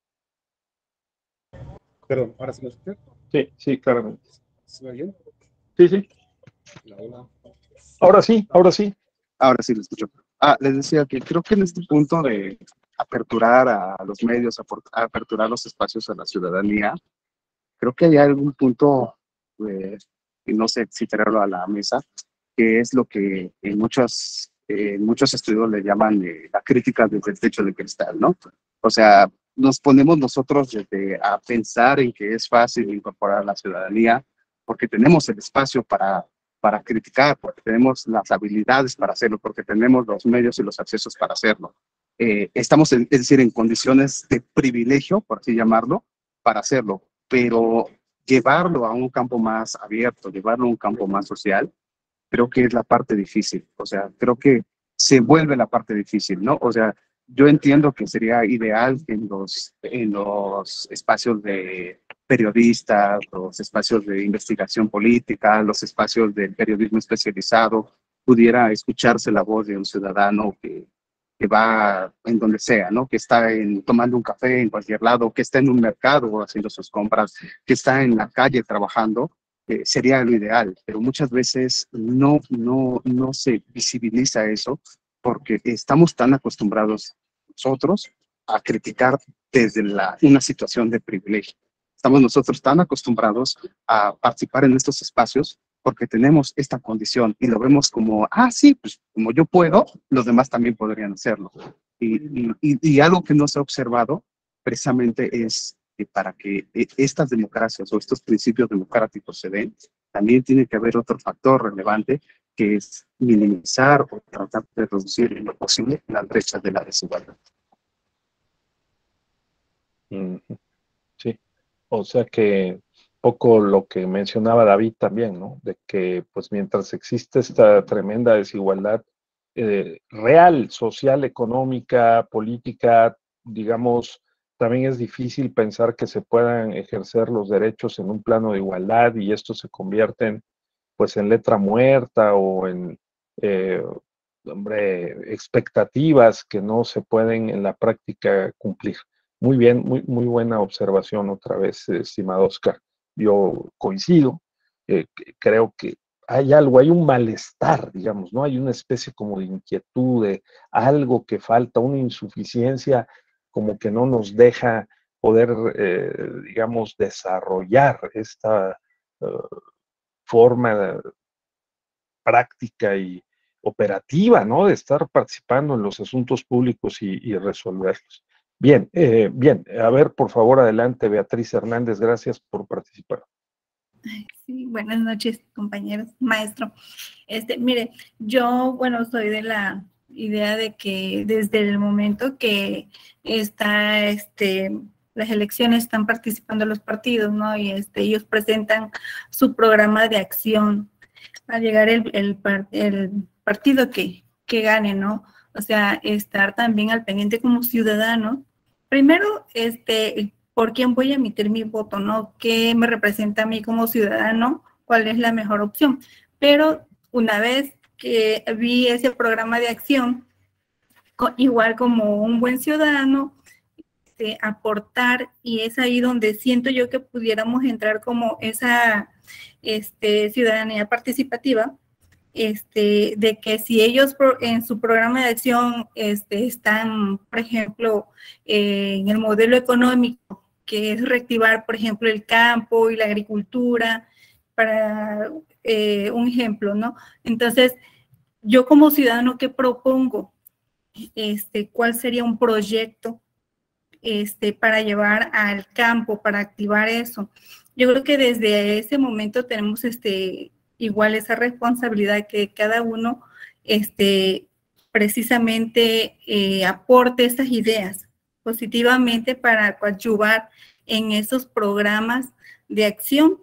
Perdón, ¿ahora sí lo escuché? Sí, sí, claramente. ¿Se ve bien? Sí, sí. Ahora sí, ahora sí. Ahora sí lo escucho. Ah, les decía que creo que en este punto de aperturar a los medios, aperturar los espacios a la ciudadanía, creo que hay algún punto, eh, y no sé si traerlo a la mesa, que es lo que en muchos, eh, en muchos estudios le llaman eh, la crítica desde el techo de cristal, ¿no? O sea, nos ponemos nosotros desde a pensar en que es fácil incorporar a la ciudadanía, porque tenemos el espacio para, para criticar, porque tenemos las habilidades para hacerlo, porque tenemos los medios y los accesos para hacerlo. Eh, estamos, en, es decir, en condiciones de privilegio, por así llamarlo, para hacerlo, pero llevarlo a un campo más abierto, llevarlo a un campo más social, creo que es la parte difícil. O sea, creo que se vuelve la parte difícil, ¿no? O sea, yo entiendo que sería ideal en los, en los espacios de periodistas, los espacios de investigación política, los espacios del periodismo especializado, pudiera escucharse la voz de un ciudadano que, que va en donde sea, ¿no? Que está en, tomando un café en cualquier lado, que está en un mercado haciendo sus compras, que está en la calle trabajando, eh, sería lo ideal, pero muchas veces no, no, no se visibiliza eso porque estamos tan acostumbrados nosotros a criticar desde la, una situación de privilegio. Estamos nosotros tan acostumbrados a participar en estos espacios porque tenemos esta condición y lo vemos como, ah, sí, pues como yo puedo, los demás también podrían hacerlo. Y, y, y algo que no se ha observado precisamente es que para que estas democracias o estos principios democráticos se den, también tiene que haber otro factor relevante que es minimizar o tratar de reducir en lo posible las brechas de la desigualdad. Sí, o sea que poco lo que mencionaba David también, ¿no? De que pues mientras existe esta tremenda desigualdad eh, real, social, económica, política, digamos, también es difícil pensar que se puedan ejercer los derechos en un plano de igualdad y esto se convierte en, pues en letra muerta o en eh, hombre, expectativas que no se pueden en la práctica cumplir. Muy bien, muy, muy buena observación otra vez, estimado Oscar. Yo coincido, eh, creo que hay algo, hay un malestar, digamos, ¿no? Hay una especie como de inquietud, de algo que falta, una insuficiencia como que no nos deja poder, eh, digamos, desarrollar esta uh, forma práctica y operativa, ¿no? De estar participando en los asuntos públicos y, y resolverlos. Bien, eh, bien, a ver, por favor, adelante, Beatriz Hernández, gracias por participar. Sí, buenas noches, compañeros, maestro. Este, mire, yo, bueno, soy de la idea de que desde el momento que está, este, las elecciones están participando los partidos, ¿no? Y este, ellos presentan su programa de acción al llegar el, el, el partido que, que gane, ¿no? O sea, estar también al pendiente como ciudadano. Primero, este, ¿por quién voy a emitir mi voto, no? ¿Qué me representa a mí como ciudadano? ¿Cuál es la mejor opción? Pero una vez que vi ese programa de acción, igual como un buen ciudadano, este, aportar, y es ahí donde siento yo que pudiéramos entrar como esa este, ciudadanía participativa, este, de que si ellos en su programa de acción este, están, por ejemplo, eh, en el modelo económico, que es reactivar, por ejemplo, el campo y la agricultura, para eh, un ejemplo, ¿no? Entonces, yo como ciudadano, ¿qué propongo? Este, ¿cuál sería un proyecto este, para llevar al campo, para activar eso? Yo creo que desde ese momento tenemos este, igual esa responsabilidad que cada uno este, precisamente eh, aporte esas ideas positivamente para coadyuvar en esos programas de acción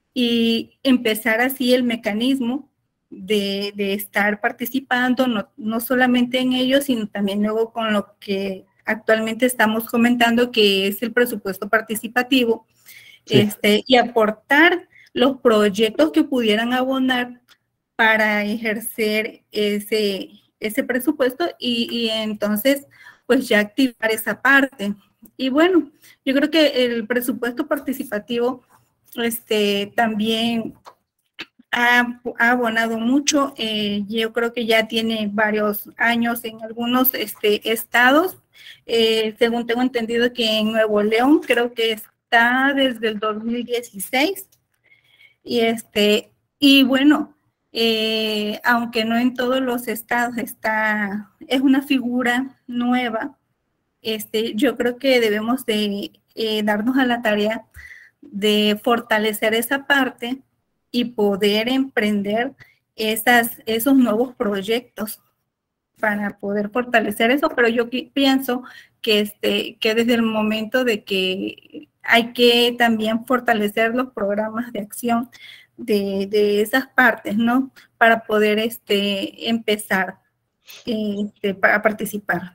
y empezar así el mecanismo de, de estar participando, no, no solamente en ellos, sino también luego con lo que actualmente estamos comentando, que es el presupuesto participativo, sí. este, y aportar los proyectos que pudieran abonar para ejercer ese, ese presupuesto y, y entonces pues ya activar esa parte. Y bueno, yo creo que el presupuesto participativo este, también ha, ha abonado mucho. Eh, yo creo que ya tiene varios años en algunos este, estados. Eh, según tengo entendido que en Nuevo León creo que está desde el dos mil dieciséis. Y, este, y bueno, eh, aunque no en todos los estados está, es una figura nueva, este, yo creo que debemos de eh, darnos a la tarea de fortalecer esa parte y poder emprender esas, esos nuevos proyectos para poder fortalecer eso, pero yo pienso que, este, que desde el momento de que hay que también fortalecer los programas de acción de, de esas partes, ¿no? Para poder este, empezar este, a participar.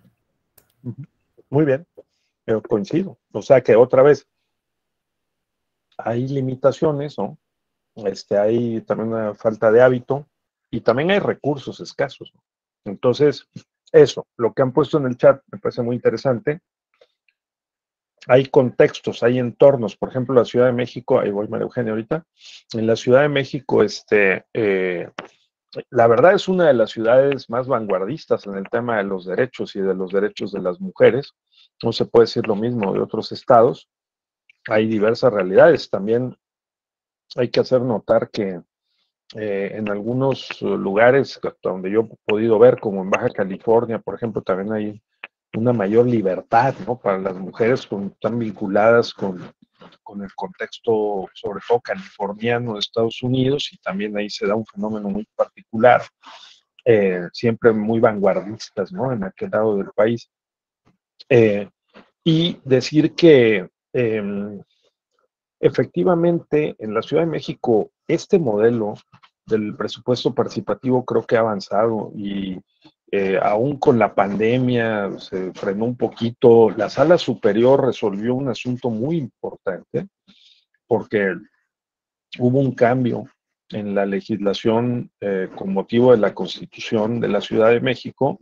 Muy bien, yo coincido. O sea que otra vez, hay limitaciones, ¿no? Este, hay también una falta de hábito y también hay recursos escasos, ¿no? Entonces, eso, lo que han puesto en el chat me parece muy interesante. Hay contextos, hay entornos, por ejemplo, la Ciudad de México, ahí voy María Eugenia ahorita, en la Ciudad de México, este, eh, la verdad es una de las ciudades más vanguardistas en el tema de los derechos y de los derechos de las mujeres. No se puede decir lo mismo de otros estados. Hay diversas realidades. También hay que hacer notar que eh, en algunos lugares donde yo he podido ver, como en Baja California, por ejemplo, también hay una mayor libertad, ¿no? Para las mujeres con, están vinculadas con, con el contexto, sobre todo californiano de Estados Unidos, y también ahí se da un fenómeno muy particular, eh, siempre muy vanguardistas, ¿no? En aquel lado del país. Eh, y decir que eh, efectivamente en la Ciudad de México este modelo del presupuesto participativo creo que ha avanzado y eh, aún con la pandemia se frenó un poquito. La Sala Superior resolvió un asunto muy importante porque hubo un cambio en la legislación eh, con motivo de la Constitución de la Ciudad de México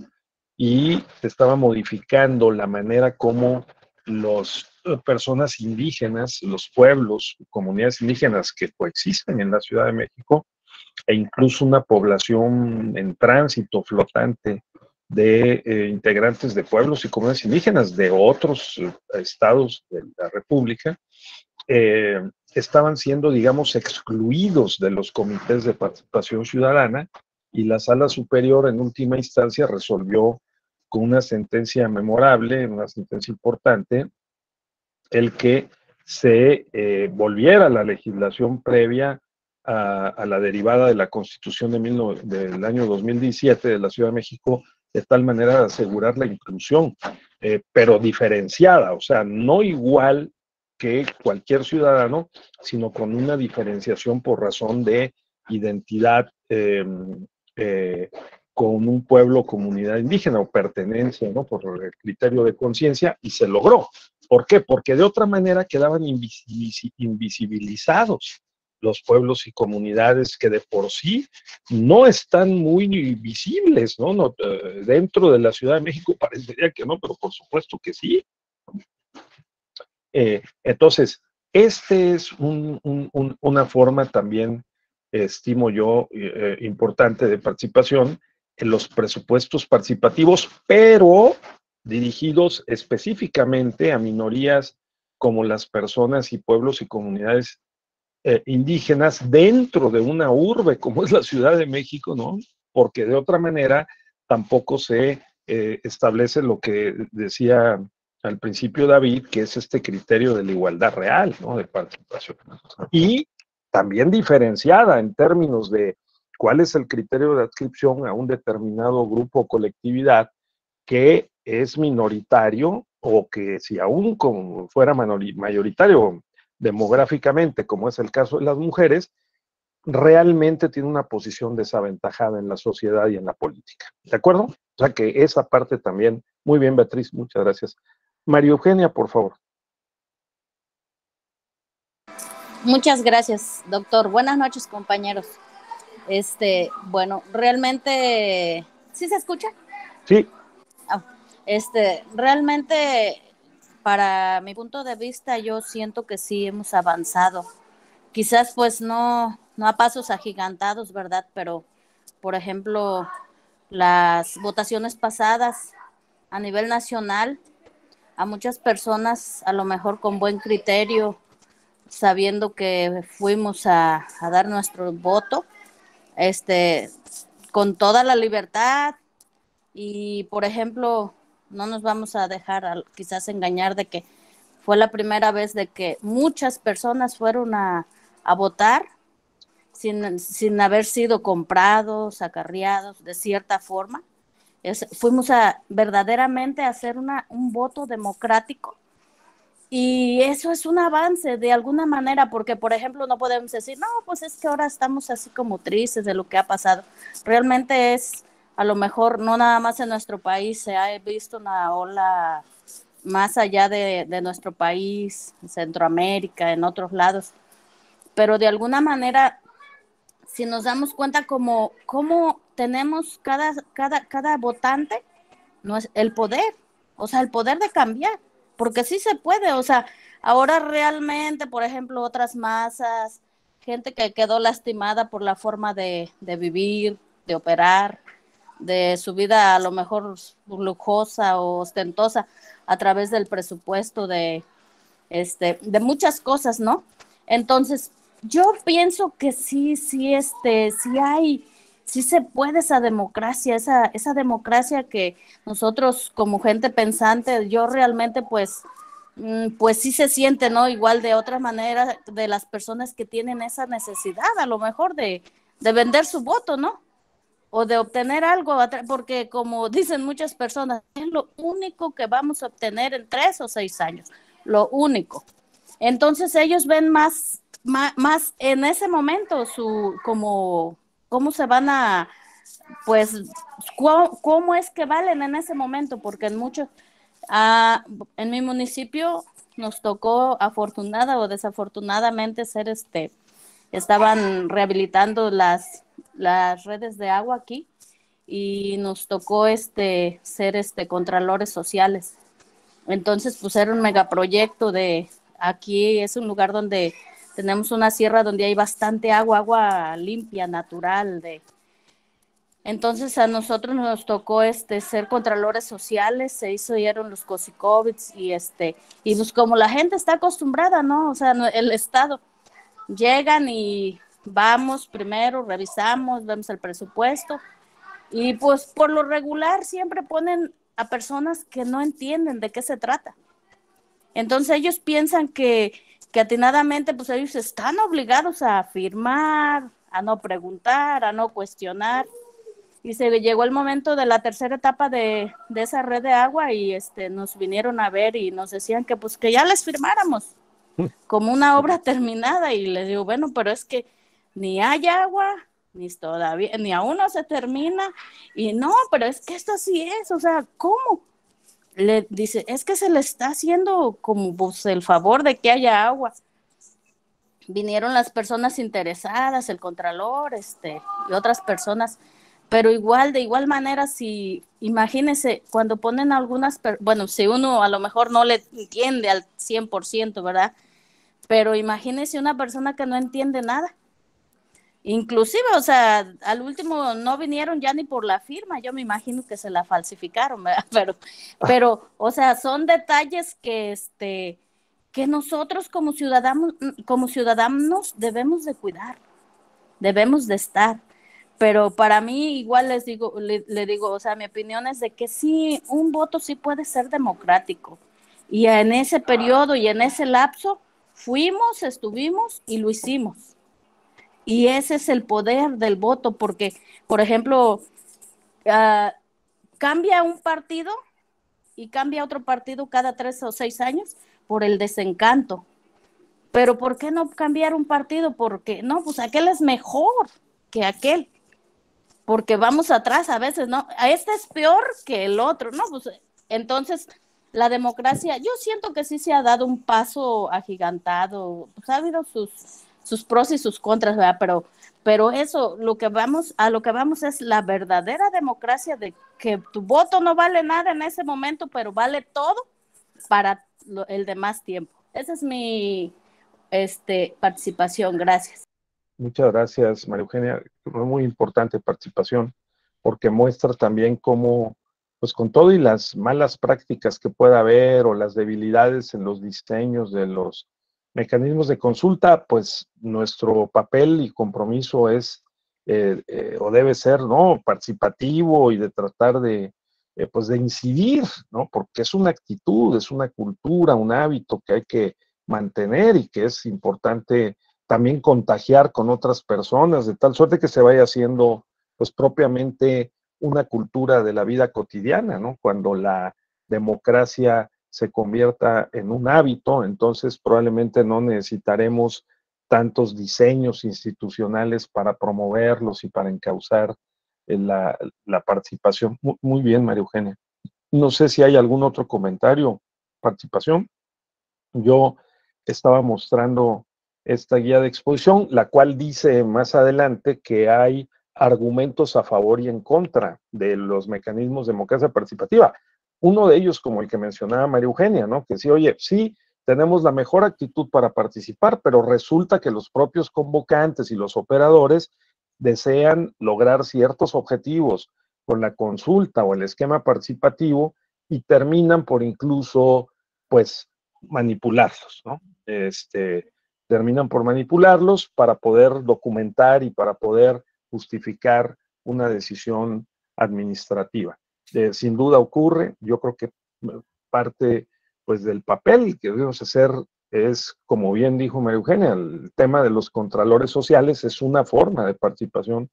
y se estaba modificando la manera como las personas indígenas, los pueblos, comunidades indígenas que coexisten en la Ciudad de México, e incluso una población en tránsito flotante de eh, integrantes de pueblos y comunidades indígenas de otros eh, estados de la República, eh, estaban siendo, digamos, excluidos de los comités de participación ciudadana, y la Sala Superior en última instancia resolvió con una sentencia memorable, una sentencia importante, el que se eh, volviera a la legislación previa a, a la derivada de la Constitución de mil, del año dos mil diecisiete de la Ciudad de México, de tal manera de asegurar la inclusión, eh, pero diferenciada, o sea, no igual que cualquier ciudadano, sino con una diferenciación por razón de identidad eh, eh, con un pueblo, comunidad indígena o pertenencia, ¿no? Por el criterio de conciencia, y se logró. ¿Por qué? Porque de otra manera quedaban invisibilizados los pueblos y comunidades que de por sí no están muy visibles, ¿no? No, eh, dentro de la Ciudad de México parecería que no, pero por supuesto que sí. Eh, entonces, este es un, un, un, una forma también, eh, estimo yo, eh, importante de participación en los presupuestos participativos, pero dirigidos específicamente a minorías como las personas y pueblos y comunidades eh, indígenas dentro de una urbe como es la Ciudad de México, ¿no? Porque de otra manera tampoco se eh, establece lo que decía al principio David, que es este criterio de la igualdad real, ¿no? De participación. Y también diferenciada en términos de cuál es el criterio de adscripción a un determinado grupo o colectividad que es minoritario, o que si aún como fuera mayoritario demográficamente, como es el caso de las mujeres, realmente tiene una posición desaventajada en la sociedad y en la política. ¿De acuerdo? O sea que esa parte también, muy bien, Beatriz, muchas gracias. María Eugenia, por favor. Muchas gracias, doctor. Buenas noches, compañeros. Este, bueno, realmente, ¿sí se escucha? Sí. Este, realmente, para mi punto de vista, yo siento que sí hemos avanzado. Quizás, pues, no, no a pasos agigantados, ¿verdad? Pero, por ejemplo, las votaciones pasadas a nivel nacional, a muchas personas, a lo mejor con buen criterio, sabiendo que fuimos a, a dar nuestro voto, este, con toda la libertad y, por ejemplo, no nos vamos a dejar a, quizás engañar de que fue la primera vez de que muchas personas fueron a, a votar sin, sin haber sido comprados, acarreados de cierta forma. Es, fuimos a verdaderamente a hacer una, un voto democrático. Y eso es un avance de alguna manera, porque, por ejemplo, no podemos decir, no, pues es que ahora estamos así como tristes de lo que ha pasado. Realmente es, a lo mejor, no nada más en nuestro país, se ha visto una ola más allá de, de nuestro país, en Centroamérica, en otros lados. Pero de alguna manera, si nos damos cuenta como, como tenemos cada, cada, cada votante, no es el poder, o sea, el poder de cambiar. Porque sí se puede, o sea, ahora realmente, por ejemplo, otras masas, gente que quedó lastimada por la forma de, de vivir, de operar, de su vida a lo mejor lujosa o ostentosa a través del presupuesto de, este, de muchas cosas, ¿no? Entonces, yo pienso que sí, sí, este, sí hay, sí se puede esa democracia, esa, esa democracia que nosotros como gente pensante, yo realmente pues, pues sí se siente, ¿no? Igual de otra manera de las personas que tienen esa necesidad, a lo mejor de, de vender su voto, ¿no? O de obtener algo, porque como dicen muchas personas, es lo único que vamos a obtener en tres o seis años, lo único. Entonces ellos ven más, más, más en ese momento su, como, cómo se van a, pues, cómo, cómo es que valen en ese momento, porque en muchos, uh, en mi municipio nos tocó afortunada o desafortunadamente ser este, estaban rehabilitando las, las redes de agua aquí y nos tocó este, ser este, contralores sociales. Entonces, pues era un megaproyecto de, aquí es un lugar donde tenemos una sierra donde hay bastante agua, agua limpia, natural. De, entonces a nosotros nos tocó este, ser contralores sociales, se hicieron los COSICOVIDs y, este, y pues como la gente está acostumbrada, ¿no? O sea, el Estado, llegan y vamos primero, revisamos, vemos el presupuesto y pues por lo regular siempre ponen a personas que no entienden de qué se trata. Entonces ellos piensan que, que atinadamente pues ellos están obligados a firmar, a no preguntar, a no cuestionar. Y se llegó el momento de la tercera etapa de, de esa red de agua y este, nos vinieron a ver y nos decían que pues que ya les firmáramos como una obra terminada y les digo, bueno, pero es que ni hay agua, ni todavía, ni aún no se termina y no, pero es que esto sí es, o sea, ¿cómo? Le dice, es que se le está haciendo como pues, el favor de que haya agua. Vinieron las personas interesadas, el contralor, este, y otras personas, pero igual, de igual manera, si, imagínense, cuando ponen algunas, bueno, si uno a lo mejor no le entiende al cien por ciento, ¿verdad? Pero imagínense una persona que no entiende nada. Inclusive, o sea, al último no vinieron ya ni por la firma, yo me imagino que se la falsificaron, ¿verdad? Pero, pero, o sea, son detalles que, este, que nosotros como ciudadanos, como ciudadanos debemos de cuidar, debemos de estar. Pero para mí igual les digo, le, le digo, o sea, mi opinión es de que sí, un voto sí puede ser democrático. Y en ese periodo y en ese lapso fuimos, estuvimos y lo hicimos. Y ese es el poder del voto, porque, por ejemplo, uh, cambia un partido y cambia otro partido cada tres o seis años por el desencanto. Pero ¿por qué no cambiar un partido? Porque, no, pues aquel es mejor que aquel. Porque vamos atrás a veces, ¿no? Este es peor que el otro, ¿no? Pues entonces, la democracia, yo siento que sí se ha dado un paso agigantado, pues ha habido sus... sus pros y sus contras, ¿verdad? Pero, pero eso, lo que vamos, a lo que vamos es la verdadera democracia de que tu voto no vale nada en ese momento, pero vale todo para lo, el demás tiempo. Esa es mi este, participación. Gracias. Muchas gracias, María Eugenia. Fue muy importante participación, porque muestra también cómo, pues con todo y las malas prácticas que pueda haber o las debilidades en los diseños de los mecanismos de consulta, pues nuestro papel y compromiso es eh, eh, o debe ser, ¿no?, participativo y de tratar de, eh, pues de incidir, ¿no?, porque es una actitud, es una cultura, un hábito que hay que mantener y que es importante también contagiar con otras personas, de tal suerte que se vaya haciendo, pues propiamente una cultura de la vida cotidiana, ¿no? Cuando la democracia se convierta en un hábito, entonces probablemente no necesitaremos tantos diseños institucionales para promoverlos y para encauzar la, la participación. Muy, muy bien, María Eugenia. No sé si hay algún otro comentario, participación. Yo estaba mostrando esta guía de exposición, la cual dice más adelante que hay argumentos a favor y en contra de los mecanismos de democracia participativa. Uno de ellos, como el que mencionaba María Eugenia, ¿no?, que sí, oye, sí, tenemos la mejor actitud para participar, pero resulta que los propios convocantes y los operadores desean lograr ciertos objetivos con la consulta o el esquema participativo y terminan por incluso, pues, manipularlos, ¿no? Este, terminan por manipularlos para poder documentar y para poder justificar una decisión administrativa. Eh, sin duda ocurre, yo creo que parte, pues, del papel que debemos hacer es, como bien dijo María Eugenia, el tema de los contralores sociales es una forma de participación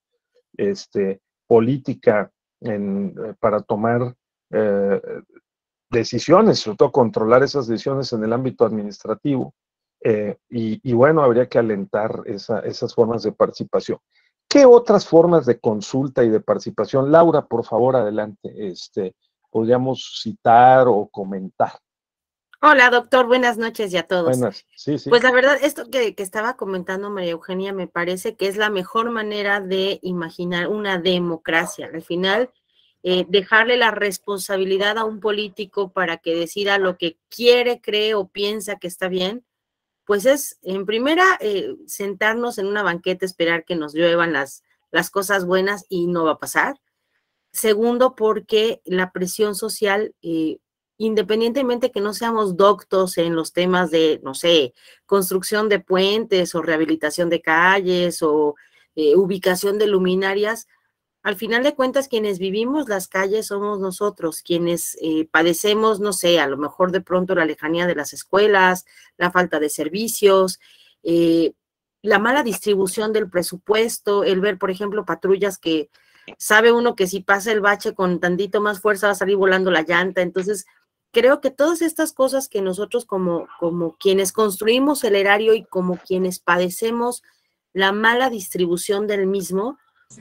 este, política en, para tomar eh, decisiones, sobre todo controlar esas decisiones en el ámbito administrativo. Eh, y, y bueno, habría que alentar esa, esas formas de participación. ¿Qué otras formas de consulta y de participación? Laura, por favor, adelante. Este, podríamos citar o comentar. Hola, doctor. Buenas noches y a todos. Buenas, sí, sí. Pues la verdad, esto que, que estaba comentando María Eugenia me parece que es la mejor manera de imaginar una democracia. Al final, eh, dejarle la responsabilidad a un político para que decida lo que quiere, cree o piensa que está bien, pues es, en primera, eh, sentarnos en una banqueta, esperar que nos lluevan las, las cosas buenas y no va a pasar. Segundo, porque la presión social, eh, independientemente que no seamos doctos en los temas de, no sé, construcción de puentes o rehabilitación de calles o eh, ubicación de luminarias, al final de cuentas, quienes vivimos las calles somos nosotros, quienes eh, padecemos, no sé, a lo mejor de pronto la lejanía de las escuelas, la falta de servicios, eh, la mala distribución del presupuesto, el ver, por ejemplo, patrullas que sabe uno que si pasa el bache con tantito más fuerza va a salir volando la llanta. Entonces, creo que todas estas cosas que nosotros como, como quienes construimos el erario y como quienes padecemos la mala distribución del mismo,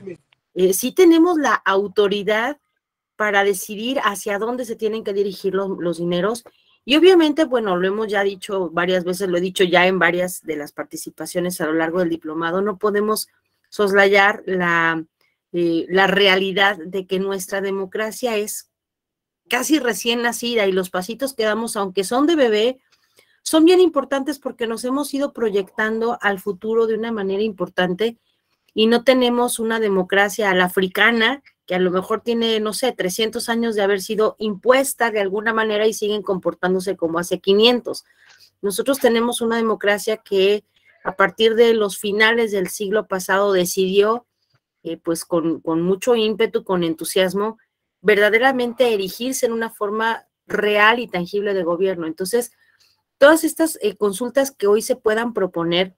Eh, sí tenemos la autoridad para decidir hacia dónde se tienen que dirigir los, los dineros. Y obviamente, bueno, lo hemos ya dicho varias veces, lo he dicho ya en varias de las participaciones a lo largo del diplomado, no podemos soslayar la, eh, la realidad de que nuestra democracia es casi recién nacida y los pasitos que damos, aunque son de bebé, son bien importantes porque nos hemos ido proyectando al futuro de una manera importante. Y no tenemos una democracia a la africana, que a lo mejor tiene, no sé, trescientos años de haber sido impuesta de alguna manera y siguen comportándose como hace quinientos. Nosotros tenemos una democracia que a partir de los finales del siglo pasado decidió, eh, pues con, con mucho ímpetu, con entusiasmo, verdaderamente erigirse en una forma real y tangible de gobierno. Entonces, todas estas eh, consultas que hoy se puedan proponer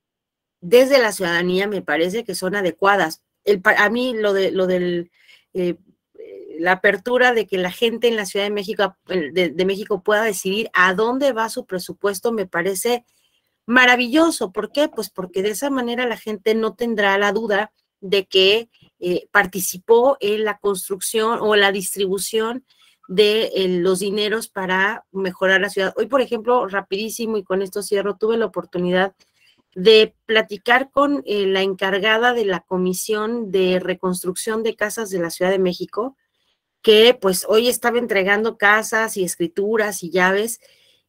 desde la ciudadanía me parece que son adecuadas. El, a mí lo de lo del eh, la apertura de que la gente en la Ciudad de México, de, de México pueda decidir a dónde va su presupuesto me parece maravilloso. ¿Por qué? Pues porque de esa manera la gente no tendrá la duda de que eh, participó en la construcción o la distribución de eh, los dineros para mejorar la ciudad. Hoy, por ejemplo, rapidísimo, y con esto cierro, tuve la oportunidad de platicar con eh, la encargada de la Comisión de Reconstrucción de Casas de la Ciudad de México, que pues hoy estaba entregando casas y escrituras y llaves,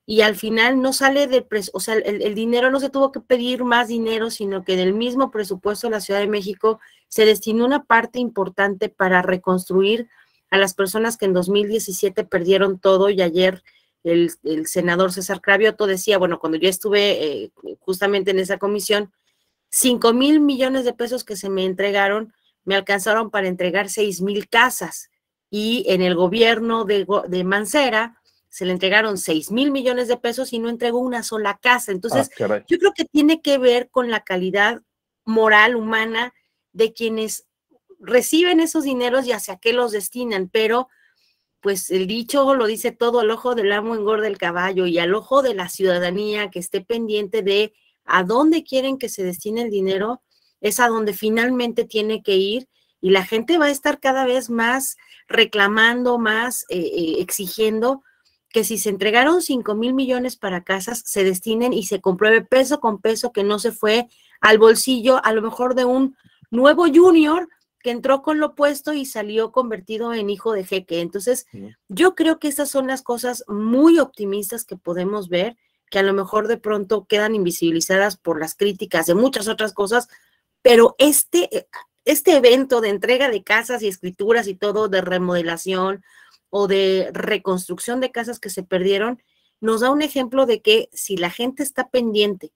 y al final no sale del presupuesto, o sea, el, el dinero no se tuvo que pedir más dinero, sino que del mismo presupuesto de la Ciudad de México se destinó una parte importante para reconstruir a las personas que en dos mil diecisiete perdieron todo, y ayer el, el senador César Cravioto decía, bueno, cuando yo estuve eh, justamente en esa comisión, cinco mil millones de pesos que se me entregaron, me alcanzaron para entregar seis mil casas, y en el gobierno de, de Mancera se le entregaron seis mil millones de pesos y no entregó una sola casa. Entonces, ah, yo creo que tiene que ver con la calidad moral, humana, de quienes reciben esos dineros y hacia qué los destinan, pero pues el dicho lo dice todo, al ojo del amo engorda el caballo, y al ojo de la ciudadanía que esté pendiente de a dónde quieren que se destine el dinero, es a donde finalmente tiene que ir, y la gente va a estar cada vez más reclamando, más eh, eh, exigiendo que si se entregaron cinco mil millones para casas, se destinen y se compruebe peso con peso que no se fue al bolsillo, a lo mejor de un nuevo junior que entró con lo puesto y salió convertido en hijo de jeque. Entonces, yo creo que estas son las cosas muy optimistas que podemos ver, que a lo mejor de pronto quedan invisibilizadas por las críticas de muchas otras cosas, pero este, este evento de entrega de casas y escrituras y todo, de remodelación o de reconstrucción de casas que se perdieron, nos da un ejemplo de que si la gente está pendiente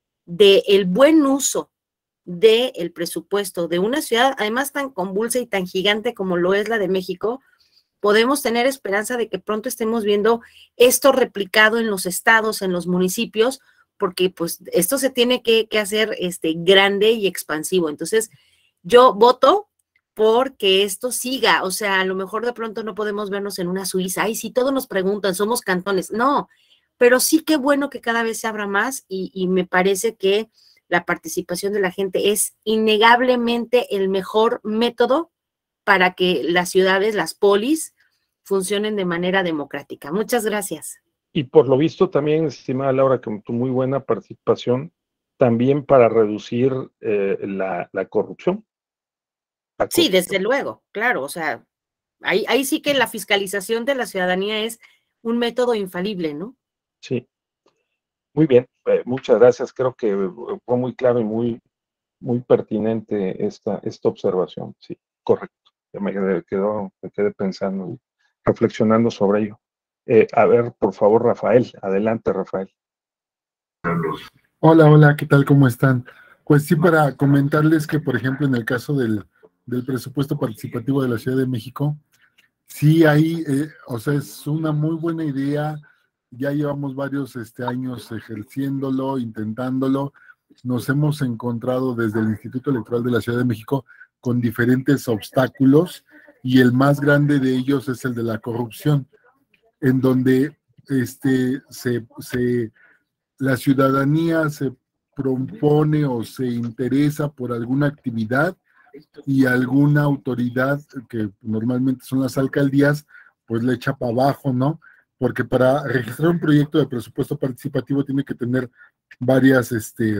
del buen uso del presupuesto de una ciudad, además tan convulsa y tan gigante como lo es la de México, podemos tener esperanza de que pronto estemos viendo esto replicado en los estados, en los municipios, porque pues esto se tiene que, que hacer este, grande y expansivo. Entonces, yo voto porque esto siga, o sea, a lo mejor de pronto no podemos vernos en una Suiza, ay, sí, todos nos preguntan, somos cantones, no, pero sí que bueno que cada vez se abra más, y, y me parece que la participación de la gente es innegablemente el mejor método para que las ciudades, las polis, funcionen de manera democrática. Muchas gracias. Y por lo visto también, estimada Laura, con tu muy buena participación, también para reducir eh, la, la corrupción. La sí, desde luego, claro, o sea, ahí, ahí sí que la fiscalización de la ciudadanía es un método infalible, ¿no? Sí. Muy bien, eh, muchas gracias. Creo que fue muy claro y muy, muy pertinente esta, esta observación. Sí, correcto. Me quedó, me quedé pensando, reflexionando sobre ello. Eh, a ver, por favor, Rafael. Adelante, Rafael. Hola, hola, ¿qué tal? ¿Cómo están? Pues sí, para comentarles que, por ejemplo, en el caso del, del presupuesto participativo de la Ciudad de México, sí hay, eh, o sea, es una muy buena idea. Ya llevamos varios este, años ejerciéndolo, intentándolo. Nos hemos encontrado desde el Instituto Electoral de la Ciudad de México con diferentes obstáculos, y el más grande de ellos es el de la corrupción, en donde este, se, se, la ciudadanía se propone o se interesa por alguna actividad, y alguna autoridad, que normalmente son las alcaldías, pues le echa para abajo, ¿no? Porque para registrar un proyecto de presupuesto participativo tiene que tener varias este,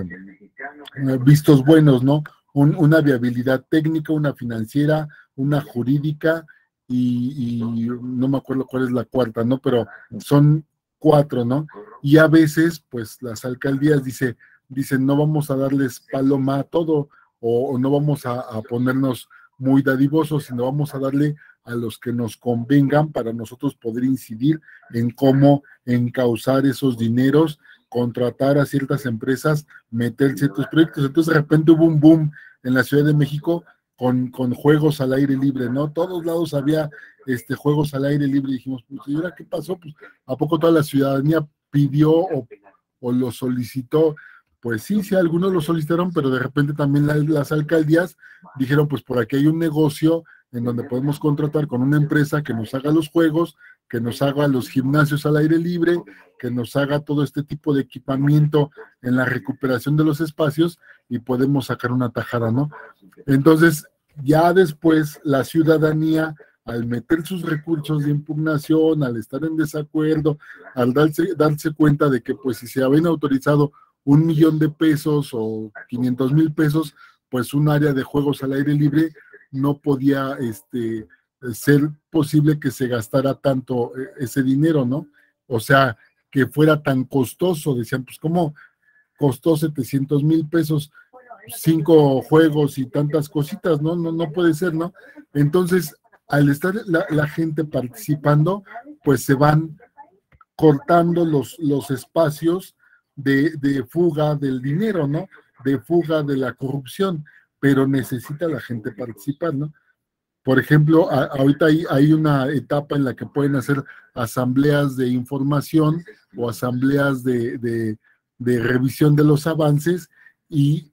vistos buenos, ¿no? Un, una viabilidad técnica, una financiera, una jurídica, y, y no me acuerdo cuál es la cuarta, ¿no? Pero son cuatro, ¿no? Y a veces, pues, las alcaldías dice, dicen, no vamos a darles paloma a todo, o, o no vamos a, a ponernos muy dadivosos, sino vamos a darle a los que nos convengan para nosotros poder incidir en cómo encauzar esos dineros, contratar a ciertas empresas, meter ciertos proyectos. Entonces de repente hubo un boom en la Ciudad de México con, con juegos al aire libre, ¿no? Todos lados había este, juegos al aire libre, y dijimos, pues, ¿y ahora qué pasó? Pues, ¿a poco toda la ciudadanía pidió o, o lo solicitó? Pues sí, sí, algunos lo solicitaron, pero de repente también las, las alcaldías dijeron, pues por aquí hay un negocio en donde podemos contratar con una empresa que nos haga los juegos, que nos haga los gimnasios al aire libre, que nos haga todo este tipo de equipamiento en la recuperación de los espacios, y podemos sacar una tajada, ¿no? Entonces, ya después la ciudadanía, al meter sus recursos de impugnación, al estar en desacuerdo, al darse, darse cuenta de que pues si se habían autorizado un millón de pesos o quinientos mil pesos, pues un área de juegos al aire libre no podía este, ser posible que se gastara tanto ese dinero, ¿no? O sea, que fuera tan costoso. Decían, pues, ¿cómo costó setecientos mil pesos cinco juegos y tantas cositas? No, no, no puede ser, ¿no? Entonces, al estar la, la gente participando, pues se van cortando los, los espacios de, de fuga del dinero, ¿no? De fuga de la corrupción, pero necesita la gente participar, ¿no? Por ejemplo, a, ahorita hay, hay una etapa en la que pueden hacer asambleas de información o asambleas de, de, de revisión de los avances y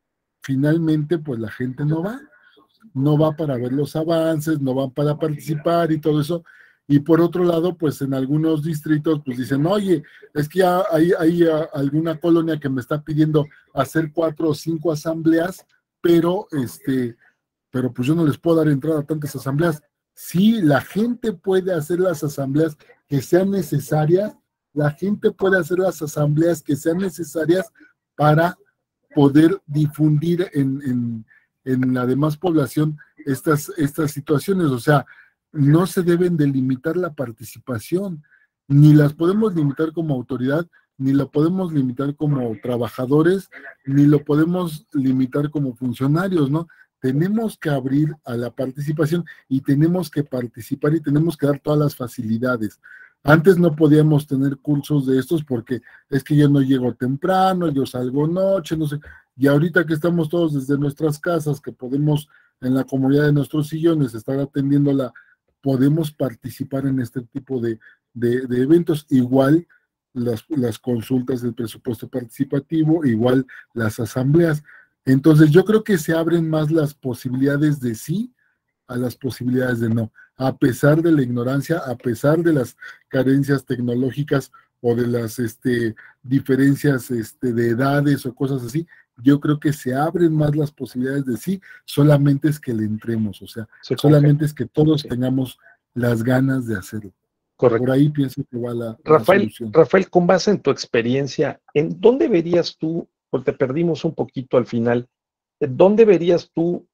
finalmente pues la gente no va, no va para ver los avances, no va para participar y todo eso. Y por otro lado, pues en algunos distritos pues dicen, oye, es que ya hay, hay alguna colonia que me está pidiendo hacer cuatro o cinco asambleas, pero este... pero pues yo no les puedo dar entrada a tantas asambleas. Sí, la gente puede hacer las asambleas que sean necesarias, la gente puede hacer las asambleas que sean necesarias para poder difundir en, en, en la demás población estas, estas situaciones. O sea, no se deben de limitar la participación, ni las podemos limitar como autoridad, ni la podemos limitar como trabajadores, ni lo podemos limitar como funcionarios, ¿no? Tenemos que abrir a la participación y tenemos que participar y tenemos que dar todas las facilidades. Antes no podíamos tener cursos de estos porque es que yo no llego temprano, yo salgo noche, no sé. Y ahorita que estamos todos desde nuestras casas, que podemos en la comodidad de nuestros sillones estar atendiéndola, podemos participar en este tipo de, de, de eventos. Igual las, las consultas del presupuesto participativo, igual las asambleas. Entonces yo creo que se abren más las posibilidades de sí a las posibilidades de no, a pesar de la ignorancia, a pesar de las carencias tecnológicas o de las este, diferencias este, de edades o cosas así. Yo creo que se abren más las posibilidades de sí, solamente es que le entremos, o sea, Sí, solamente es que todos sí. tengamos las ganas de hacerlo. Correcto. Por ahí pienso que va la, Rafael, la solución. Rafael, con base en tu experiencia, ¿en dónde verías tú, porque te perdimos un poquito al final, ¿dónde verías tú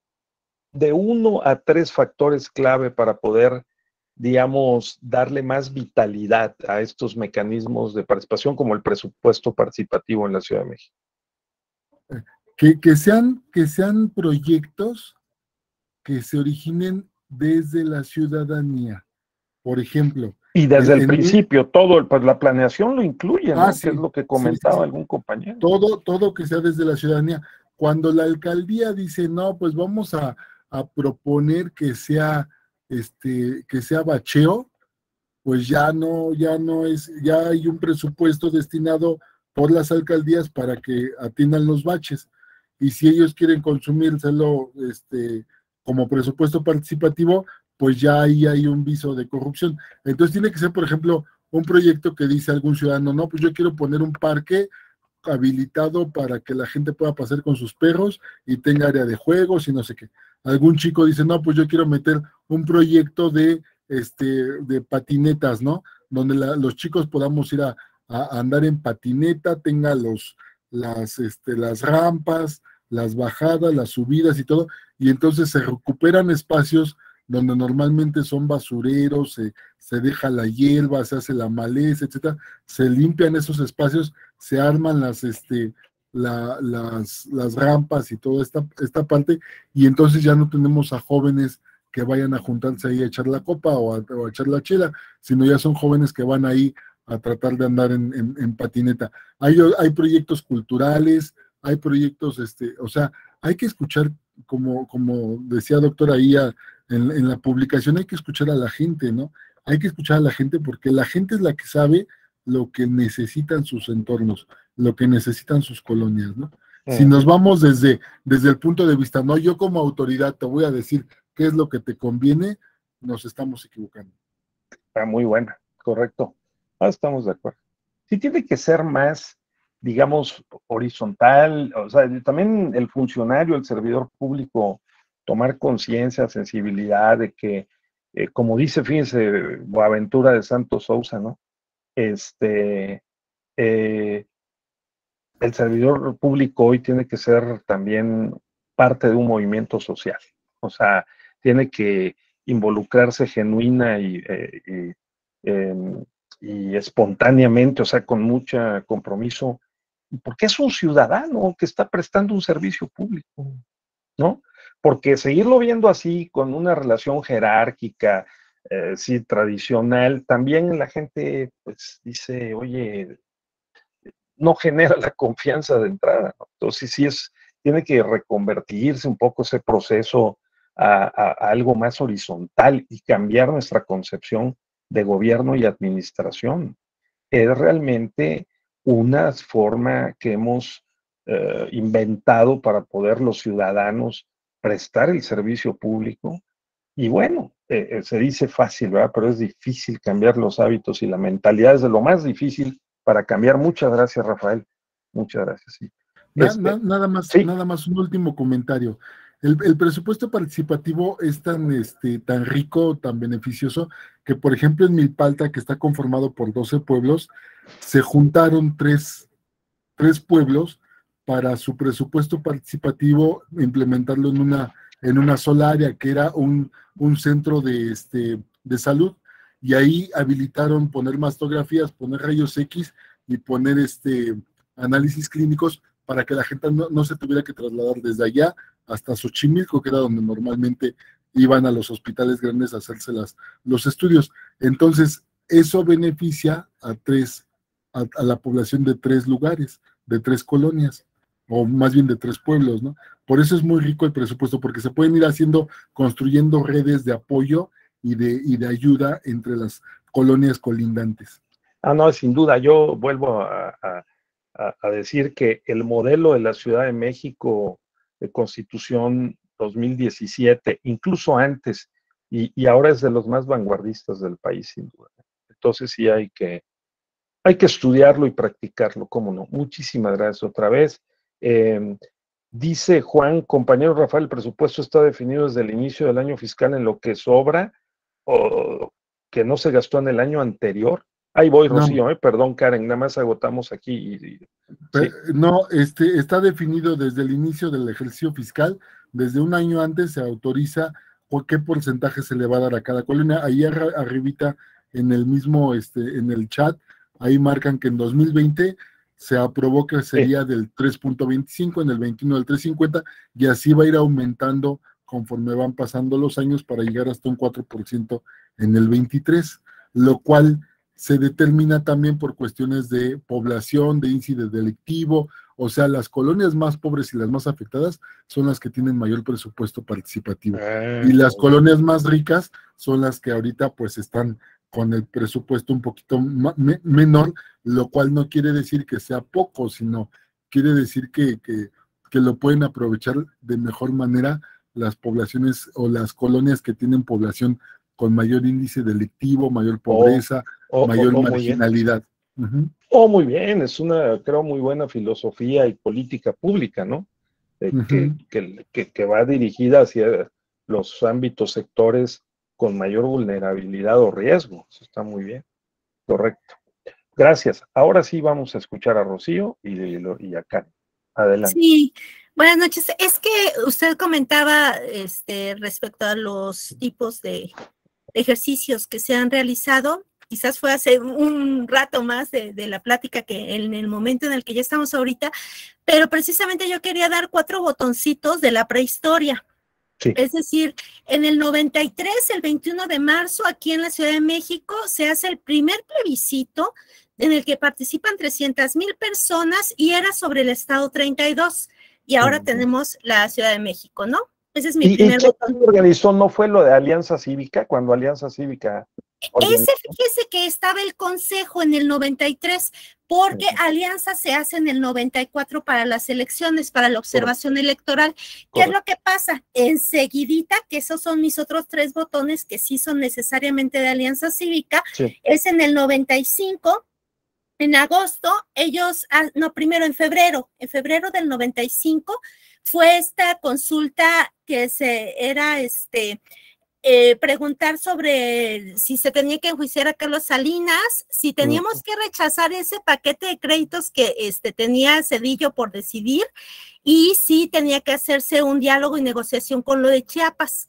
de uno a tres factores clave para poder, digamos, darle más vitalidad a estos mecanismos de participación como el presupuesto participativo en la Ciudad de México? Que, que, sean, que sean proyectos que se originen desde la ciudadanía. Por ejemplo. Y desde en, el en principio, mi... todo, pues la planeación lo incluye, ¿no? Ah, sí, que es lo que comentaba sí, sí, algún compañero. Todo, todo que sea desde la ciudadanía. Cuando la alcaldía dice, no, pues vamos a, a proponer que sea, este, que sea bacheo, pues ya no, ya no es, ya hay un presupuesto destinado por las alcaldías para que atiendan los baches. Y si ellos quieren consumírselo este, como presupuesto participativo, pues ya ahí hay un viso de corrupción. Entonces tiene que ser, por ejemplo, un proyecto que dice algún ciudadano, no, pues yo quiero poner un parque habilitado para que la gente pueda pasar con sus perros y tenga área de juegos y no sé qué. Algún chico dice, no, pues yo quiero meter un proyecto de, este, de patinetas, ¿no? Donde la, los chicos podamos ir a, a andar en patineta, tenga los, las, este, las rampas, las bajadas, las subidas y todo, y entonces se recuperan espacios donde normalmente son basureros, se, se deja la hierba, se hace la maleza, etcétera, se limpian esos espacios, se arman las, este, la, las, las rampas y toda esta, esta parte, y entonces ya no tenemos a jóvenes que vayan a juntarse ahí a echar la copa o a, o a echar la chela, sino ya son jóvenes que van ahí a tratar de andar en, en, en patineta. Hay, hay proyectos culturales, hay proyectos, este, o sea, hay que escuchar, como, como decía doctor ahí a, en, en la publicación, hay que escuchar a la gente, ¿no? Hay que escuchar a la gente porque la gente es la que sabe lo que necesitan sus entornos, lo que necesitan sus colonias, ¿no? Uh-huh. Si nos vamos desde, desde el punto de vista, no, yo como autoridad te voy a decir qué es lo que te conviene, nos estamos equivocando. Está muy buena, correcto. Ah, estamos de acuerdo. Sí tiene que ser más, digamos, horizontal, o sea, también el funcionario, el servidor público, tomar conciencia, sensibilidad de que, eh, como dice, fíjense, Boaventura de Santos Sousa, ¿no? Este, eh, el servidor público hoy tiene que ser también parte de un movimiento social, o sea, tiene que involucrarse genuina y, eh, y eh, y espontáneamente, o sea, con mucho compromiso, porque es un ciudadano que está prestando un servicio público, ¿no? Porque seguirlo viendo así, con una relación jerárquica, eh, sí, tradicional, también la gente, pues, dice, oye, no genera la confianza de entrada, ¿no? Entonces, sí es, tiene que reconvertirse un poco ese proceso a, a, a algo más horizontal y cambiar nuestra concepción de gobierno y administración. Es realmente una forma que hemos eh, inventado para poder los ciudadanos prestar el servicio público. Y bueno, eh, eh, se dice fácil, ¿verdad? Pero es difícil cambiar los hábitos y la mentalidad es de lo más difícil para cambiar. Muchas gracias, Rafael. Muchas gracias. Sí. Na, Este, na, nada más, sí. nada más un último comentario. El, el presupuesto participativo es tan, este, tan rico, tan beneficioso, que por ejemplo en Milpalta, que está conformado por doce pueblos, se juntaron tres, tres pueblos para su presupuesto participativo, implementarlo en una, en una sola área, que era un, un centro de, este, de salud, y ahí habilitaron poner mastografías, poner rayos X y poner este, análisis clínicos para que la gente no, no se tuviera que trasladar desde allá hasta Xochimilco, que era donde normalmente iban a los hospitales grandes a hacerse las, los estudios. Entonces, eso beneficia a tres, a, a la población de tres lugares, de tres colonias, o más bien de tres pueblos, ¿no? Por eso es muy rico el presupuesto, porque se pueden ir haciendo, construyendo redes de apoyo y de, y de ayuda entre las colonias colindantes. Ah, no, sin duda, yo vuelvo a, a A, a decir que el modelo de la Ciudad de México de Constitución dos mil diecisiete, incluso antes, y, y ahora es de los más vanguardistas del país, sin duda. Entonces sí hay que, hay que estudiarlo y practicarlo, cómo no. Muchísimas gracias otra vez. Eh, dice Juan, compañero Rafael, el presupuesto está definido desde el inicio del año fiscal en lo que sobra o que no se gastó en el año anterior. Ahí voy, Rocío, no. eh, perdón, Karen, nada más agotamos aquí. Y, y, ¿sí? No, este, está definido desde el inicio del ejercicio fiscal, desde un año antes se autoriza qué porcentaje se le va a dar a cada colonia. Ahí ar arribita en el mismo, este, en el chat, ahí marcan que en dos mil veinte se aprobó que sería sí. del tres punto veinticinco, en el veintiuno del tres punto cincuenta, y así va a ir aumentando conforme van pasando los años para llegar hasta un cuatro por ciento en el veintitrés, lo cual se determina también por cuestiones de población, de índice delictivo, o sea, las colonias más pobres y las más afectadas son las que tienen mayor presupuesto participativo. Ah, y las colonias más ricas son las que ahorita pues están con el presupuesto un poquito me menor, lo cual no quiere decir que sea poco, sino quiere decir que, que, que lo pueden aprovechar de mejor manera las poblaciones o las colonias que tienen población con mayor índice delictivo, mayor pobreza, oh, oh, mayor oh, marginalidad. Uh-huh. Oh, muy bien, es una, creo, muy buena filosofía y política pública, ¿no? Eh, uh-huh. que, que, que, que va dirigida hacia los ámbitos, sectores con mayor vulnerabilidad o riesgo. Eso está muy bien, correcto. Gracias. Ahora sí vamos a escuchar a Rocío y, y a Karen. Adelante. Sí. Buenas noches. Es que usted comentaba este, respecto a los tipos de ejercicios que se han realizado, quizás fue hace un rato más de, de la plática que en el momento en el que ya estamos ahorita, pero precisamente yo quería dar cuatro botoncitos de la prehistoria. Sí. Es decir, en el noventa y tres, el veintiuno de marzo, aquí en la Ciudad de México, se hace el primer plebiscito en el que participan trescientas mil personas y era sobre el Estado treinta y dos. Y ahora uh-huh. tenemos la Ciudad de México, ¿no? Ese es mi ¿Y, primer ¿y qué organizó? ¿No fue lo de Alianza Cívica? Cuando Alianza Cívica organizó? Ese, fíjese que estaba el Consejo en el noventa y tres, porque uh-huh. Alianza se hace en el noventa y cuatro para las elecciones, para la observación Correcto. Electoral. ¿Qué Correcto. Es lo que pasa? Enseguidita, que esos son mis otros tres botones que sí son necesariamente de Alianza Cívica, sí. es en el noventa y cinco. En agosto, ellos, no, primero en febrero, en febrero del noventa y cinco, fue esta consulta que se era este eh, preguntar sobre si se tenía que enjuiciar a Carlos Salinas, si teníamos uh-huh. que rechazar ese paquete de créditos que este, tenía Zedillo por decidir, y si tenía que hacerse un diálogo y negociación con lo de Chiapas.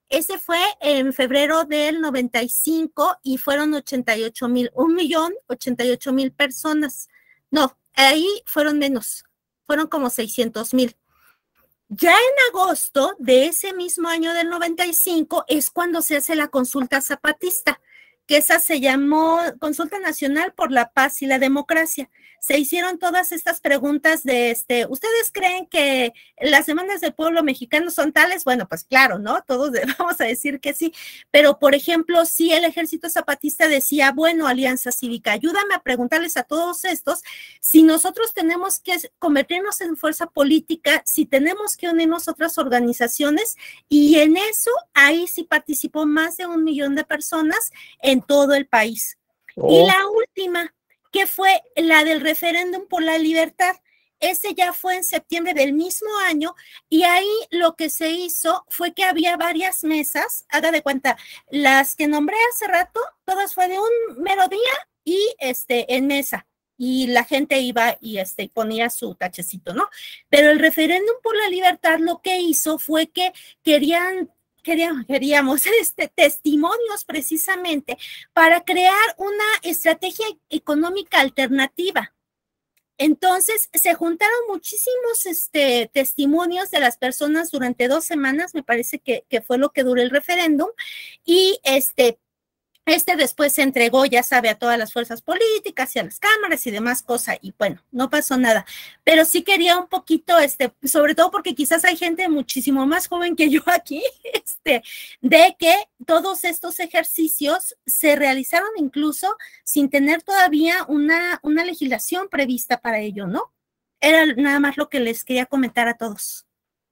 Ese fue en febrero del noventa y cinco y fueron ochenta y ocho mil, un millón ochenta y ocho mil personas. No, ahí fueron menos, fueron como seiscientos mil. Ya en agosto de ese mismo año del noventa y cinco es cuando se hace la consulta zapatista, que esa se llamó Consulta Nacional por la Paz y la Democracia. Se hicieron todas estas preguntas de, este, ¿ustedes creen que las demandas del pueblo mexicano son tales? Bueno, pues claro, ¿no? Todos vamos a decir que sí, pero por ejemplo, si el Ejército Zapatista decía, bueno, Alianza Cívica, ayúdame a preguntarles a todos estos si nosotros tenemos que convertirnos en fuerza política, si tenemos que unirnos a otras organizaciones, y en eso, ahí sí participó más de un millón de personas en todo el país. Oh. Y la última, que fue la del referéndum por la libertad. Ese ya fue en septiembre del mismo año, y ahí lo que se hizo fue que había varias mesas, haga de cuenta, las que nombré hace rato, todas fue de un mero día y este, en mesa, y la gente iba y este, ponía su tachecito, ¿no? Pero el referéndum por la libertad lo que hizo fue que querían Queríamos, queríamos este, testimonios precisamente para crear una estrategia económica alternativa. Entonces se juntaron muchísimos este, testimonios de las personas durante dos semanas, me parece que, que fue lo que duró el referéndum, y este, este después se entregó, ya sabe, a todas las fuerzas políticas y a las cámaras y demás cosas, y bueno, no pasó nada. Pero sí quería un poquito, este, sobre todo porque quizás hay gente muchísimo más joven que yo aquí, este, de que todos estos ejercicios se realizaron incluso sin tener todavía una, una legislación prevista para ello, ¿no? Era nada más lo que les quería comentar a todos.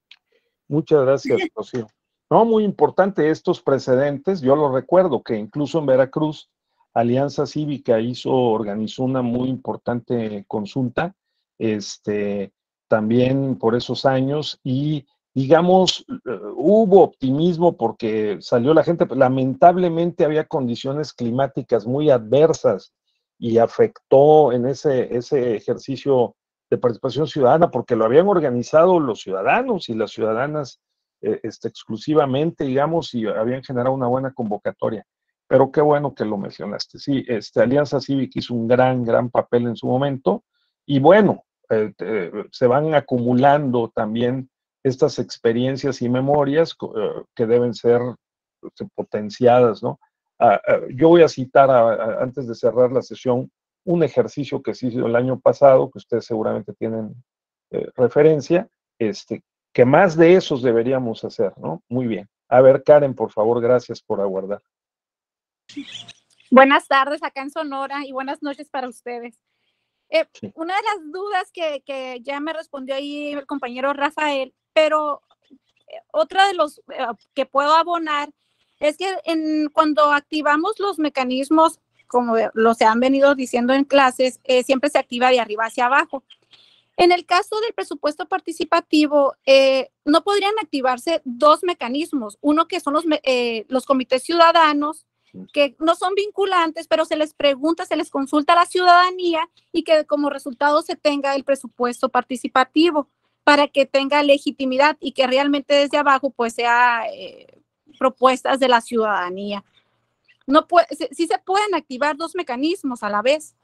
Muchas gracias, Rocío. No, muy importante estos precedentes. Yo lo recuerdo que incluso en Veracruz, Alianza Cívica hizo, organizó una muy importante consulta, este, también por esos años, y digamos, hubo optimismo porque salió la gente. Lamentablemente había condiciones climáticas muy adversas y afectó en ese, ese ejercicio de participación ciudadana, porque lo habían organizado los ciudadanos y las ciudadanas Este, exclusivamente, digamos, y habían generado una buena convocatoria. Pero qué bueno que lo mencionaste. Sí, este, Alianza Cívica hizo un gran, gran papel en su momento, y bueno, eh, eh, se van acumulando también estas experiencias y memorias eh, que deben ser eh, potenciadas, ¿no? Ah, ah, yo voy a citar, a, a, antes de cerrar la sesión, un ejercicio que se hizo el año pasado, que ustedes seguramente tienen eh, referencia, este, que más de esos deberíamos hacer, ¿no? Muy bien. A ver, Karen, por favor, gracias por aguardar. Buenas tardes acá en Sonora y buenas noches para ustedes. Eh, sí. Una de las dudas que, que ya me respondió ahí el compañero Rafael, pero otra de los eh, que puedo abonar es que en, cuando activamos los mecanismos, como lo se han venido diciendo en clases, eh, siempre se activa de arriba hacia abajo. En el caso del presupuesto participativo, eh, no podrían activarse dos mecanismos. Uno que son los, eh, los comités ciudadanos, que no son vinculantes, pero se les pregunta, se les consulta a la ciudadanía y que como resultado se tenga el presupuesto participativo para que tenga legitimidad y que realmente desde abajo pues sea eh, propuestas de la ciudadanía. No puede, sí se pueden activar dos mecanismos a la vez.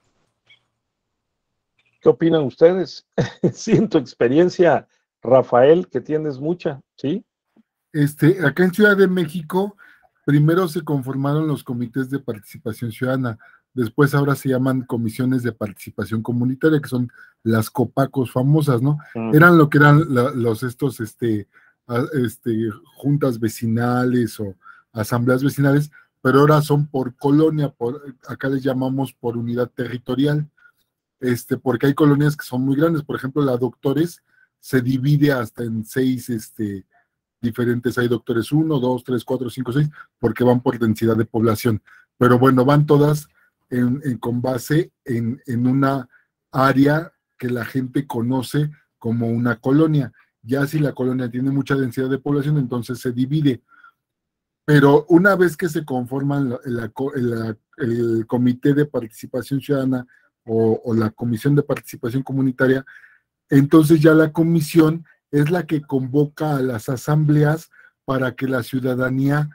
¿Qué opinan ustedes? Sí, en tu experiencia, Rafael, que tienes mucha, ¿sí? Este, acá en Ciudad de México, primero se conformaron los comités de participación ciudadana, después ahora se llaman comisiones de participación comunitaria, que son las COPACOS famosas, ¿no? Uh-huh. Eran lo que eran la, los estos, este, a, este, juntas vecinales o asambleas vecinales, pero ahora son por colonia, por, acá les llamamos por unidad territorial. Este, porque hay colonias que son muy grandes. Por ejemplo, la Doctores se divide hasta en seis este, diferentes, hay Doctores uno, dos, tres, cuatro, cinco, seis, porque van por densidad de población. Pero bueno, van todas en, en, con base en, en una área que la gente conoce como una colonia. Ya si la colonia tiene mucha densidad de población, entonces se divide. Pero una vez que se conforman la, la, la, el Comité de Participación Ciudadana O, o la Comisión de Participación Comunitaria, entonces ya la comisión es la que convoca a las asambleas para que la ciudadanía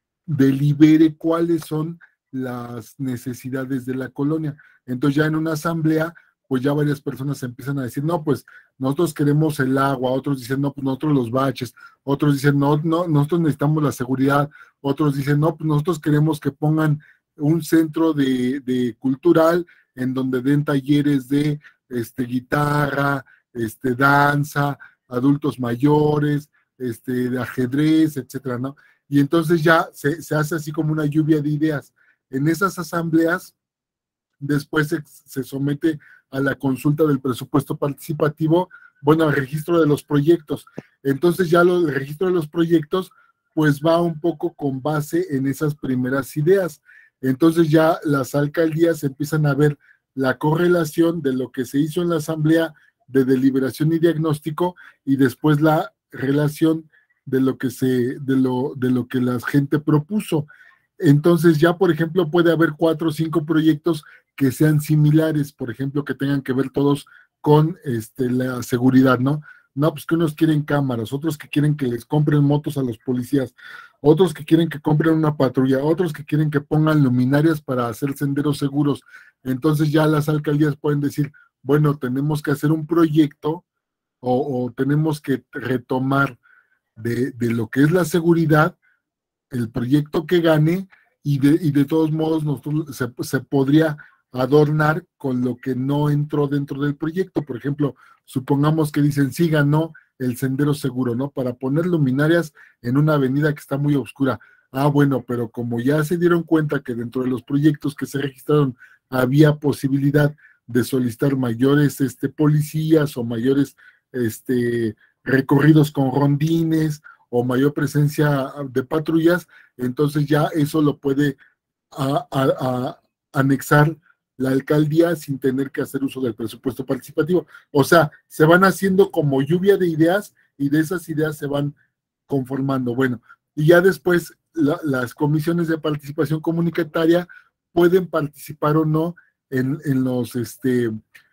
delibere cuáles son las necesidades de la colonia. Entonces ya en una asamblea, pues ya varias personas empiezan a decir, no, pues nosotros queremos el agua, otros dicen, no, pues nosotros los baches, otros dicen, no, no, nosotros necesitamos la seguridad, otros dicen, no, pues nosotros queremos que pongan un centro de, de cultural en donde den talleres de este, guitarra, este, danza, adultos mayores, este, de ajedrez, etcétera, ¿no? Y entonces ya se, se hace así como una lluvia de ideas. En esas asambleas, después se, se somete a la consulta del presupuesto participativo, bueno, al registro de los proyectos. Entonces ya lo, el registro de los proyectos, pues va un poco con base en esas primeras ideas. Entonces ya las alcaldías empiezan a ver la correlación de lo que se hizo en la asamblea de deliberación y diagnóstico y después la relación de lo que se, de lo, de lo que la gente propuso. Entonces ya, por ejemplo, puede haber cuatro o cinco proyectos que sean similares, por ejemplo, que tengan que ver todos con este, la seguridad, ¿no? No, pues que unos quieren cámaras, otros que quieren que les compren motos a los policías, otros que quieren que compren una patrulla, otros que quieren que pongan luminarias para hacer senderos seguros. Entonces ya las alcaldías pueden decir, bueno, tenemos que hacer un proyecto o, o tenemos que retomar de, de lo que es la seguridad, el proyecto que gane y de, y de todos modos nosotros se, se podría adornar con lo que no entró dentro del proyecto. Por ejemplo, supongamos que dicen, sí ganó el sendero seguro, ¿no? Para poner luminarias en una avenida que está muy oscura. Ah, bueno, pero como ya se dieron cuenta que dentro de los proyectos que se registraron había posibilidad de solicitar mayores este, policías o mayores este, recorridos con rondines o mayor presencia de patrullas, entonces ya eso lo puede a, a, a anexar la alcaldía sin tener que hacer uso del presupuesto participativo. O sea, se van haciendo como lluvia de ideas y de esas ideas se van conformando. Bueno, y ya después la, las comisiones de participación comunitaria pueden participar o no en, en los, este,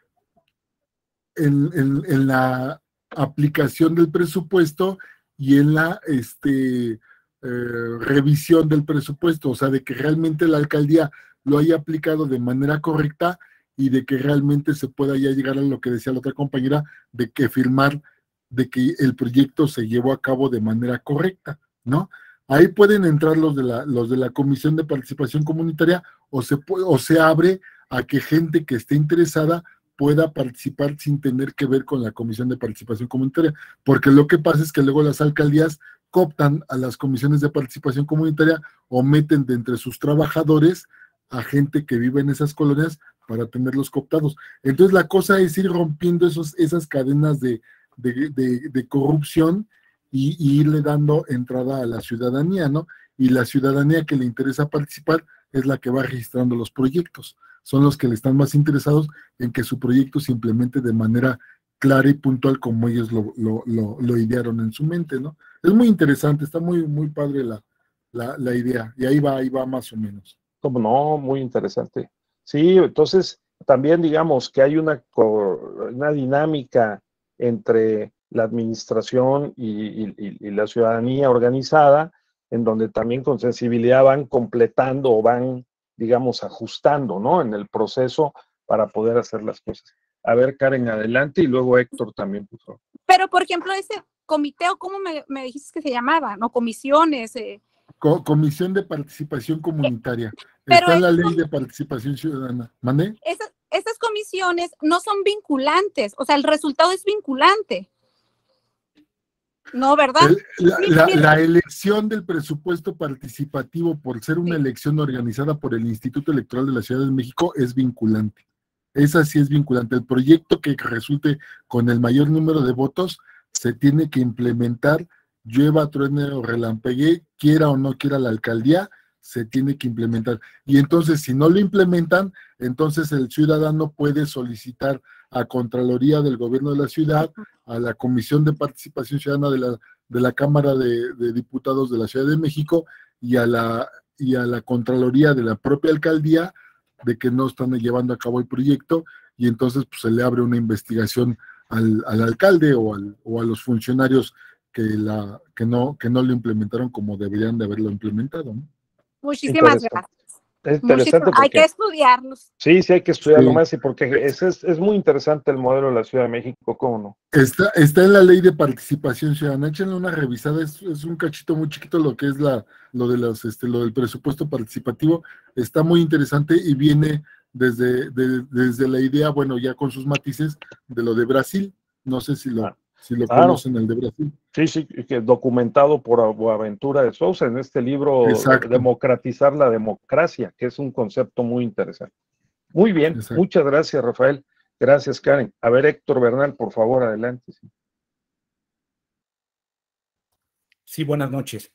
en, en, en la aplicación del presupuesto y en la este, eh, revisión del presupuesto, o sea, de que realmente la alcaldía lo haya aplicado de manera correcta y de que realmente se pueda ya llegar a lo que decía la otra compañera, de que firmar de que el proyecto se llevó a cabo de manera correcta, ¿no? Ahí pueden entrar los de la, los de la Comisión de Participación Comunitaria o se, o se abre a que gente que esté interesada pueda participar sin tener que ver con la Comisión de Participación Comunitaria, porque lo que pasa es que luego las alcaldías cooptan a las comisiones de participación comunitaria o meten de entre sus trabajadores a gente que vive en esas colonias para tenerlos cooptados. Entonces la cosa es ir rompiendo esos, esas cadenas de, de, de, de corrupción y, y irle dando entrada a la ciudadanía, ¿no? Y la ciudadanía que le interesa participar es la que va registrando los proyectos. Son los que le están más interesados en que su proyecto se implemente de manera clara y puntual como ellos lo, lo, lo, lo idearon en su mente, ¿no? Es muy interesante, está muy, muy padre la, la, la idea, y ahí va, ahí va más o menos. Como no, muy interesante. Sí, entonces también digamos que hay una, una dinámica entre la administración y, y, y la ciudadanía organizada, en donde también con sensibilidad van completando o van, digamos, ajustando, ¿no? En el proceso para poder hacer las cosas. A ver, Karen, adelante, y luego Héctor también, por favor. Pero, por ejemplo, ese comité, o cómo me, me dijiste que se llamaba, ¿no? Comisiones. Eh. Co Comisión de Participación Comunitaria. Pero está en la ley de participación ciudadana. ¿Mande? Esas, esas comisiones no son vinculantes, o sea, el resultado es vinculante. No, ¿verdad? El, la, la, la elección del presupuesto participativo, por ser una sí. elección organizada por el Instituto Electoral de la Ciudad de México, es vinculante. Esa sí es vinculante. El proyecto que resulte con el mayor número de votos se tiene que implementar, llueva, truene o relampegue, quiera o no quiera la alcaldía, se tiene que implementar. Y entonces, si no lo implementan, entonces el ciudadano puede solicitar a Contraloría del Gobierno de la Ciudad, a la Comisión de Participación Ciudadana de la, de la Cámara de, de Diputados de la Ciudad de México y a, la, y a la Contraloría de la propia alcaldía de que no están llevando a cabo el proyecto, y entonces pues, se le abre una investigación al, al alcalde o, al, o a los funcionarios que, la, que, no, que no lo implementaron como deberían de haberlo implementado, ¿no? Muchísimas gracias. Es interesante Muchísimas, hay porque, que estudiarlos. sí, sí hay que estudiarlo Sí. más, y porque es, es, es muy interesante el modelo de la Ciudad de México, ¿cómo no? Está, está en la ley de participación ciudadana, échenle una revisada, es, es un cachito muy chiquito lo que es la, lo de los, este, lo del presupuesto participativo, está muy interesante y viene desde, de, desde la idea, bueno, ya con sus matices, de lo de Brasil, no sé si lo, Ah, si lo claro. conocen, el de Brasil. Sí, sí, que documentado por Boaventura de Sousa en este libro, Exacto. Democratizar la Democracia, que es un concepto muy interesante. Muy bien, Exacto. muchas gracias, Rafael. Gracias, Karen. A ver, Héctor Bernal, por favor, adelante. Sí, sí buenas noches.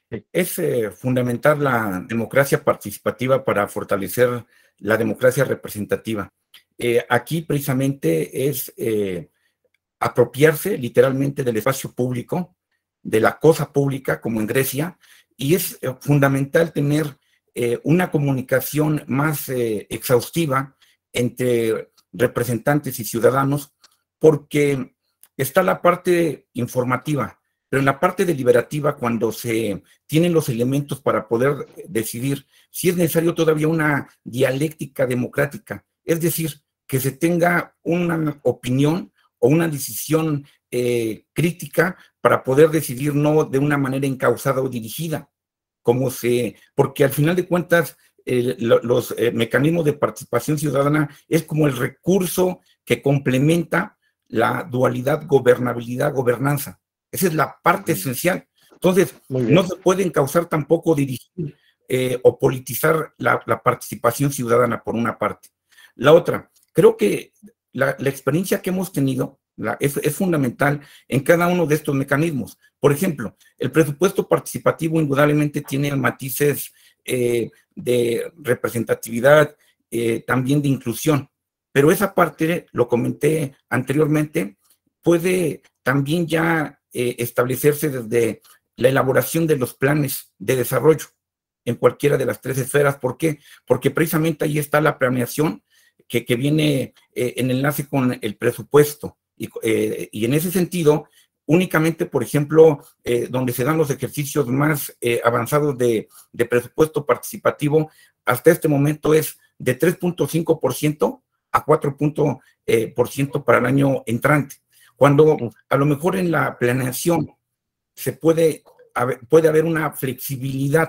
Es eh, fundamental la democracia participativa para fortalecer la democracia representativa. Eh, aquí precisamente es eh, apropiarse literalmente del espacio público, de la cosa pública, como en Grecia, y es eh, fundamental tener eh, una comunicación más eh, exhaustiva entre representantes y ciudadanos, porque está la parte informativa, pero en la parte deliberativa, cuando se tienen los elementos para poder decidir, si es necesario todavía una dialéctica democrática, es decir, que se tenga una opinión o una decisión eh, crítica para poder decidir no de una manera encausada o dirigida, como se, porque al final de cuentas eh, lo, los eh, mecanismos de participación ciudadana es como el recurso que complementa la dualidad gobernabilidad-gobernanza. Esa es la parte esencial. Entonces, no se puede encauzar tampoco dirigir eh, o politizar la, la participación ciudadana por una parte. La otra, creo que la, la experiencia que hemos tenido la, es, es fundamental en cada uno de estos mecanismos. Por ejemplo, el presupuesto participativo indudablemente tiene matices eh, de representatividad, eh, también de inclusión, pero esa parte, lo comenté anteriormente, puede también ya eh, establecerse desde la elaboración de los planes de desarrollo en cualquiera de las tres esferas. ¿Por qué? Porque precisamente ahí está la planeación que, que viene eh, en enlace con el presupuesto. Y, eh, y en ese sentido, únicamente, por ejemplo, eh, donde se dan los ejercicios más eh, avanzados de, de presupuesto participativo, hasta este momento es de tres punto cinco por ciento a cuatro por ciento para el año entrante. Cuando a lo mejor en la planeación se puede haber, puede haber una flexibilidad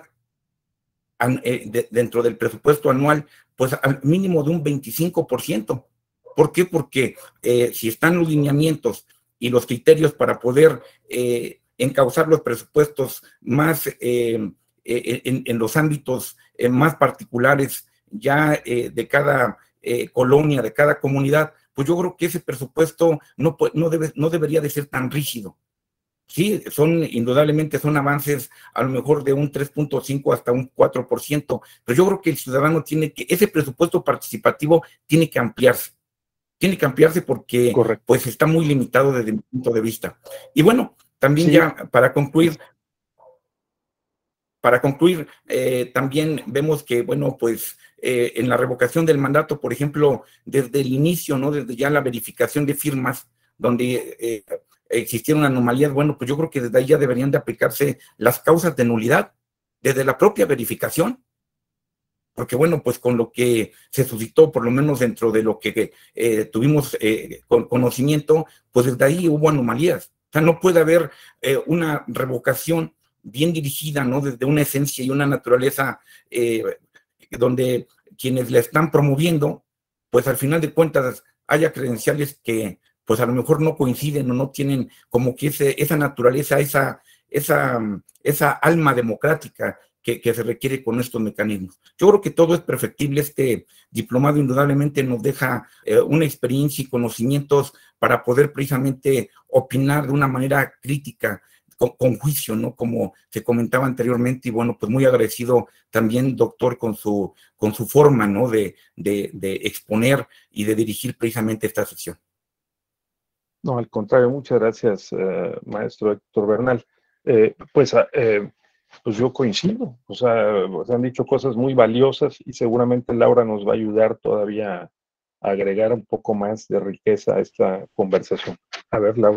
dentro del presupuesto anual, pues al mínimo de un veinticinco por ciento. ¿Por qué? Porque eh, si están los lineamientos y los criterios para poder eh, encauzar los presupuestos más eh, en, en los ámbitos eh, más particulares ya eh, de cada eh, colonia, de cada comunidad, pues yo creo que ese presupuesto no, no, debe, no debería de ser tan rígido. Sí, son, indudablemente son avances a lo mejor de un tres punto cinco hasta un cuatro por ciento, pero yo creo que el ciudadano tiene que, ese presupuesto participativo tiene que ampliarse, tiene que ampliarse porque Correcto. Pues está muy limitado desde mi punto de vista. Y bueno, también sí. ya para concluir, para concluir, eh, también vemos que, bueno, pues eh, en la revocación del mandato, por ejemplo, desde el inicio, ¿no? Desde ya la verificación de firmas, donde eh, existieron anomalías, bueno, pues yo creo que desde ahí ya deberían de aplicarse las causas de nulidad, desde la propia verificación, porque bueno, pues con lo que se suscitó, por lo menos dentro de lo que eh, tuvimos eh, con conocimiento, pues desde ahí hubo anomalías. O sea, no puede haber eh, una revocación bien dirigida, ¿no? Desde una esencia y una naturaleza eh, donde quienes la están promoviendo, pues al final de cuentas haya credenciales que pues a lo mejor no coinciden o no tienen como que ese, esa naturaleza, esa, esa, esa alma democrática que, que se requiere con estos mecanismos. Yo creo que todo es perfectible. Este diplomado indudablemente nos deja eh, una experiencia y conocimientos para poder precisamente opinar de una manera crítica, con, con juicio, ¿no? Como se comentaba anteriormente, y bueno, pues muy agradecido también, doctor, con su, con su forma, ¿no? De, de, de exponer y de dirigir precisamente esta sesión. No, al contrario, muchas gracias, eh, maestro Héctor Bernal. Eh, pues, eh, pues yo coincido, o sea, se han dicho cosas muy valiosas y seguramente Laura nos va a ayudar todavía a agregar un poco más de riqueza a esta conversación. A ver, Laura.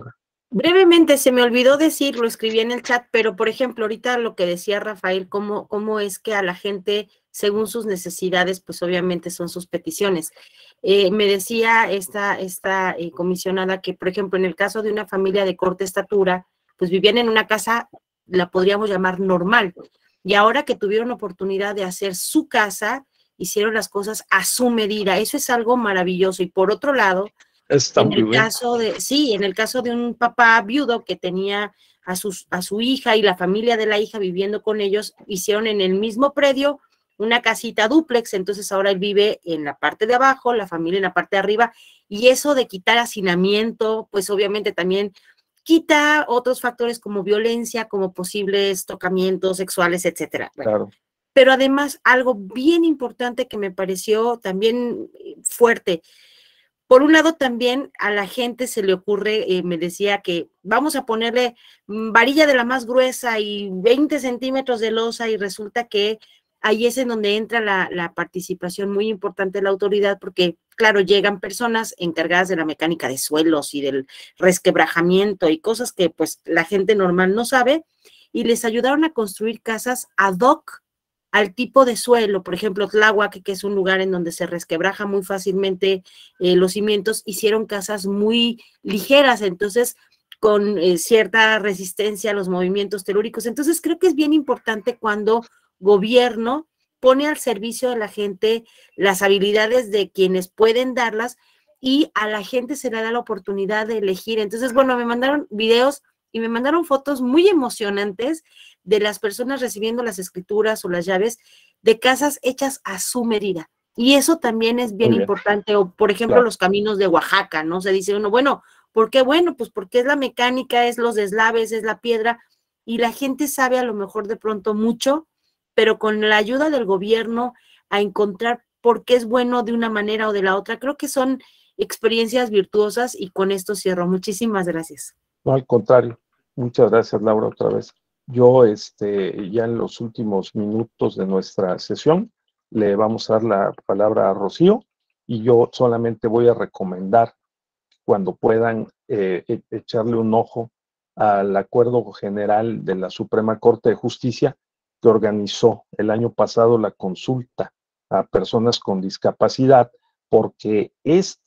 Brevemente, se me olvidó decir, lo escribí en el chat, pero por ejemplo, ahorita lo que decía Rafael, cómo, cómo es que a la gente, según sus necesidades, pues obviamente son sus peticiones. Eh, me decía esta, esta eh, comisionada que, por ejemplo, en el caso de una familia de corta estatura, pues vivían en una casa, la podríamos llamar normal, y ahora que tuvieron oportunidad de hacer su casa, hicieron las cosas a su medida. Eso es algo maravilloso. Y por otro lado, Está en muy el bien. caso de, sí, en el caso de un papá viudo que tenía a, sus, a su hija y la familia de la hija viviendo con ellos, hicieron en el mismo predio una casita dúplex, entonces ahora él vive en la parte de abajo, la familia en la parte de arriba, y eso de quitar hacinamiento, pues obviamente también quita otros factores como violencia, como posibles tocamientos sexuales, etcétera. Bueno, Claro. pero además, algo bien importante que me pareció también fuerte. Por un lado, también a la gente se le ocurre, eh, me decía que vamos a ponerle varilla de la más gruesa y veinte centímetros de losa, y resulta que ahí es en donde entra la, la participación muy importante de la autoridad, porque, claro, llegan personas encargadas de la mecánica de suelos y del resquebrajamiento y cosas que, pues, la gente normal no sabe, y les ayudaron a construir casas ad hoc al tipo de suelo. Por ejemplo, Tláhuac, que es un lugar en donde se resquebraja muy fácilmente eh, los cimientos, hicieron casas muy ligeras, entonces con eh, cierta resistencia a los movimientos telúricos. Entonces creo que es bien importante cuando gobierno pone al servicio de la gente las habilidades de quienes pueden darlas, y a la gente se le da la oportunidad de elegir. Entonces, bueno, me mandaron videos y me mandaron fotos muy emocionantes de las personas recibiendo las escrituras o las llaves de casas hechas a su medida. Y eso también es bien, bien. importante. O, por ejemplo, claro, los caminos de Oaxaca, ¿no? Se dice uno, bueno, ¿por qué? Bueno, pues porque es la mecánica, es los deslaves, es la piedra, y la gente sabe a lo mejor de pronto mucho, pero con la ayuda del gobierno a encontrar por qué es bueno de una manera o de la otra. Creo que son experiencias virtuosas, y con esto cierro. Muchísimas gracias. No, al contrario. Muchas gracias, Laura, otra vez. Yo, este, ya en los últimos minutos de nuestra sesión, le vamos a dar la palabra a Rocío, y yo solamente voy a recomendar, cuando puedan, eh, echarle un ojo al Acuerdo General de la Suprema Corte de Justicia, que organizó el año pasado la consulta a personas con discapacidad, porque es,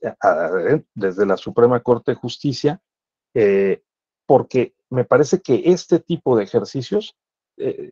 desde la Suprema Corte de Justicia, eh, porque me parece que este tipo de ejercicios eh,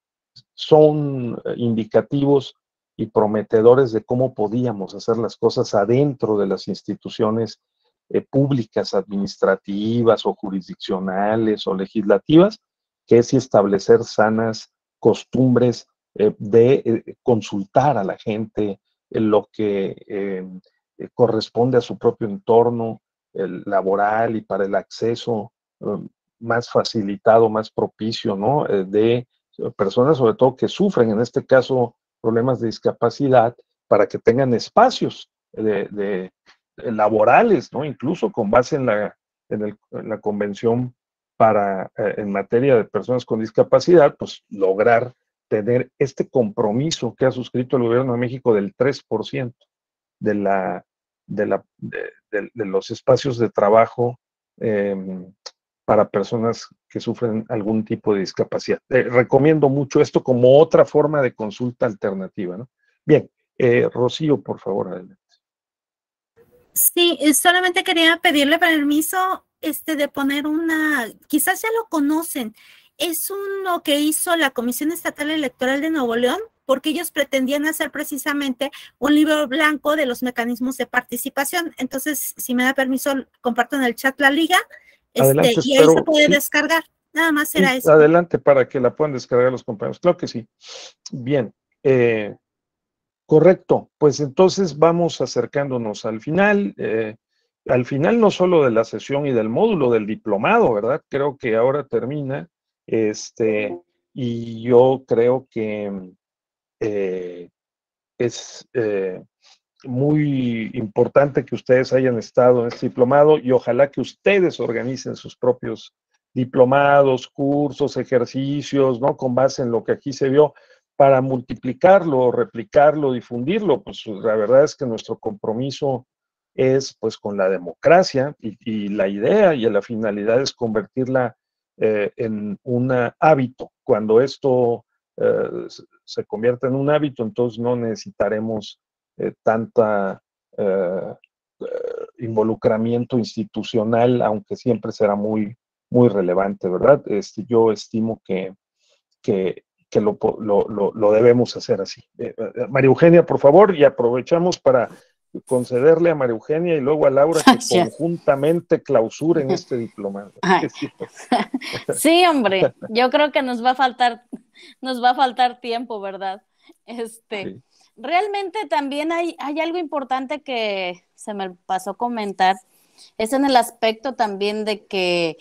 son indicativos y prometedores de cómo podíamos hacer las cosas adentro de las instituciones eh, públicas, administrativas o jurisdiccionales o legislativas, que es establecer sanas costumbres eh, de eh, consultar a la gente en lo que eh, eh, corresponde a su propio entorno el laboral, y para el acceso um, más facilitado, más propicio, ¿no? Eh, de personas, sobre todo, que sufren, en este caso, problemas de discapacidad, para que tengan espacios de, de, de laborales, ¿no? Incluso con base en la, en el, en la convención para, eh, en materia de personas con discapacidad, pues lograr tener este compromiso que ha suscrito el gobierno de México del tres por ciento de la De, la, de, de, de los espacios de trabajo eh, para personas que sufren algún tipo de discapacidad. Eh, recomiendo mucho esto como otra forma de consulta alternativa, ¿no? Bien, eh, Rocío, por favor, adelante. Sí, solamente quería pedirle permiso este, de poner una, quizás ya lo conocen, es uno que hizo la Comisión Estatal Electoral de Nuevo León, porque ellos pretendían hacer precisamente un libro blanco de los mecanismos de participación. Entonces, si me da permiso, comparto en el chat la liga, Adelante, este, y espero, ahí se puede sí. descargar. Nada más será Sí, eso. adelante, para que la puedan descargar los compañeros. Claro que sí. Bien, eh, correcto. Pues entonces vamos acercándonos al final. Eh, al final no solo de la sesión y del módulo del diplomado, ¿verdad? Creo que ahora termina, este, y yo creo que Eh, es eh, muy importante que ustedes hayan estado en este diplomado, y ojalá que ustedes organicen sus propios diplomados, cursos, ejercicios, ¿no? Con base en lo que aquí se vio, para multiplicarlo, replicarlo, difundirlo. Pues la verdad es que nuestro compromiso es pues con la democracia y, y la idea y la finalidad es convertirla eh, en un hábito. Cuando esto eh, se convierta en un hábito, entonces no necesitaremos eh, tanta eh, eh, involucramiento institucional, aunque siempre será muy, muy relevante, ¿verdad? Este, yo estimo que, que, que lo, lo, lo, lo debemos hacer así. Eh, eh, María Eugenia, por favor, y aprovechamos para concederle a María Eugenia y luego a Laura que Gracias. conjuntamente clausuren este diplomado. Sí. Sí, hombre, yo creo que nos va a faltar, nos va a faltar tiempo, ¿verdad? Este, sí. Realmente también hay, hay algo importante que se me pasó comentar, es en el aspecto también de que,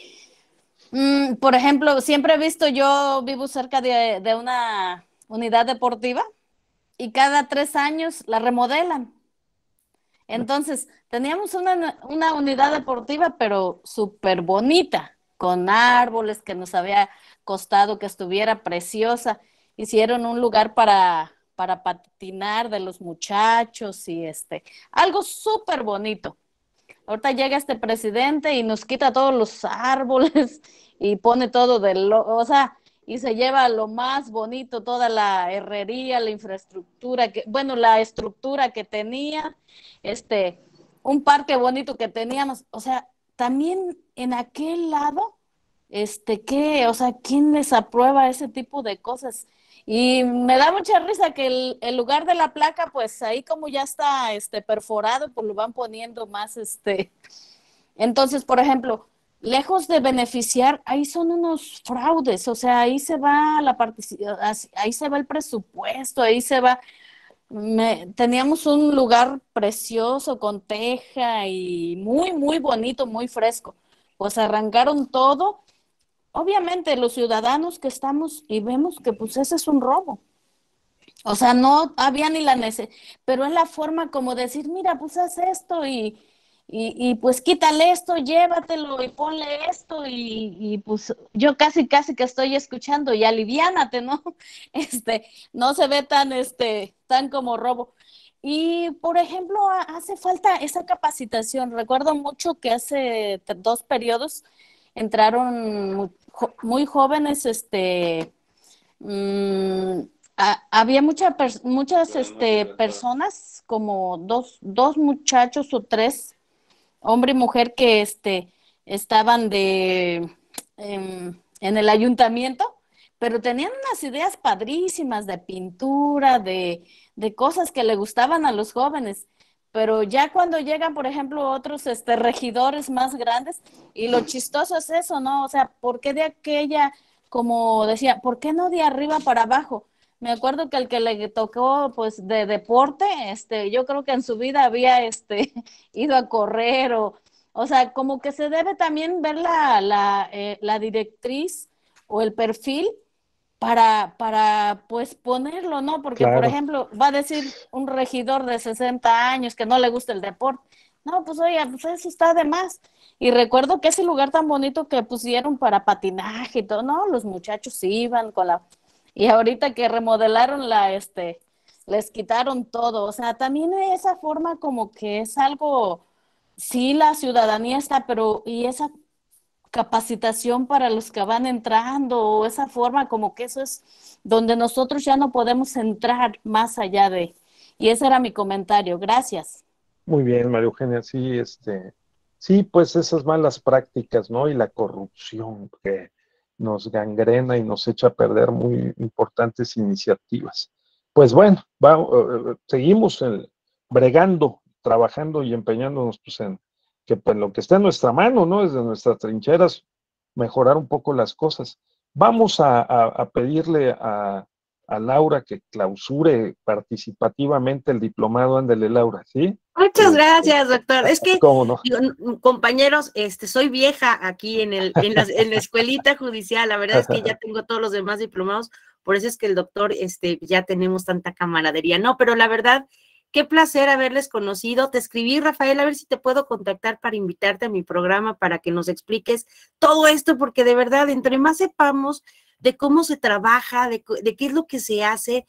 mmm, por ejemplo, siempre he visto, yo vivo cerca de, de una unidad deportiva y cada tres años la remodelan. Entonces, teníamos una, una unidad deportiva, pero súper bonita, con árboles que nos había costado que estuviera preciosa. Hicieron un lugar para, para patinar de los muchachos y este, algo súper bonito. Ahorita llega este presidente y nos quita todos los árboles y pone todo de lo, o sea, y se lleva lo más bonito, toda la herrería, la infraestructura, que, bueno, la estructura que tenía, este, un parque bonito que teníamos, o sea, también en aquel lado, este, ¿qué? O sea, ¿quién les aprueba ese tipo de cosas? Y me da mucha risa que el, el lugar de la placa, pues ahí como ya está este, perforado, pues lo van poniendo más, este, entonces, por ejemplo, lejos de beneficiar, ahí son unos fraudes, o sea, ahí se va la participación, ahí se va el presupuesto, ahí se va, me, teníamos un lugar precioso con teja y muy, muy bonito, muy fresco, pues arrancaron todo, obviamente los ciudadanos que estamos y vemos que pues ese es un robo, o sea, no había ni la necesidad, pero es la forma como decir, mira, pues haz esto y Y, y pues quítale esto, llévatelo y ponle esto y, y pues yo casi casi que estoy escuchando y aliviánate, ¿no? Este, no se ve tan, este, tan como robo. Y por ejemplo, hace falta esa capacitación. Recuerdo mucho que hace dos periodos entraron muy, muy jóvenes, este, mmm, a, había mucha, muchas este, personas, como dos, dos muchachos o tres, hombre y mujer que este, estaban de, en, en el ayuntamiento, pero tenían unas ideas padrísimas de pintura, de, de cosas que le gustaban a los jóvenes, pero ya cuando llegan, por ejemplo, otros este, regidores más grandes, y lo chistoso es eso, ¿no? O sea, ¿por qué de aquella, como decía, ¿por qué no de arriba para abajo? Me acuerdo que el que le tocó, pues, de deporte, este, yo creo que en su vida había, este, ido a correr o, o sea, como que se debe también ver la, la, eh, la directriz o el perfil para, para, pues, ponerlo, ¿no? Porque, claro, por ejemplo, va a decir un regidor de sesenta años que no le gusta el deporte. No, pues, oye, pues eso está de más. Y recuerdo que ese lugar tan bonito que pusieron para patinaje y todo, no, los muchachos iban con la... Y ahorita que remodelaron la, este, les quitaron todo. O sea, también esa forma como que es algo, sí, la ciudadanía está, pero y esa capacitación para los que van entrando, o esa forma como que eso es donde nosotros ya no podemos entrar más allá de. Y ese era mi comentario. Gracias. Muy bien, María Eugenia, sí, este, sí, pues esas malas prácticas, ¿no? Y la corrupción que nos gangrena y nos echa a perder muy importantes iniciativas. Pues bueno, va, uh, seguimos el, bregando, trabajando y empeñándonos pues, en que pues, lo que está en nuestra mano, ¿no? Desde nuestras trincheras, mejorar un poco las cosas. Vamos a, a, a pedirle a, a Laura que clausure participativamente el diplomado. Ándele, Laura, ¿sí? Muchas este, gracias, doctor. Es que, ¿cómo no? Digo, compañeros, este, soy vieja aquí en, el, en, la, en la escuelita judicial. La verdad es que ya tengo todos los demás diplomados, por eso es que el doctor, este, ya tenemos tanta camaradería. No, pero la verdad, qué placer haberles conocido. Te escribí, Rafael, a ver si te puedo contactar para invitarte a mi programa para que nos expliques todo esto, porque de verdad, entre más sepamos de cómo se trabaja, de, de qué es lo que se hace,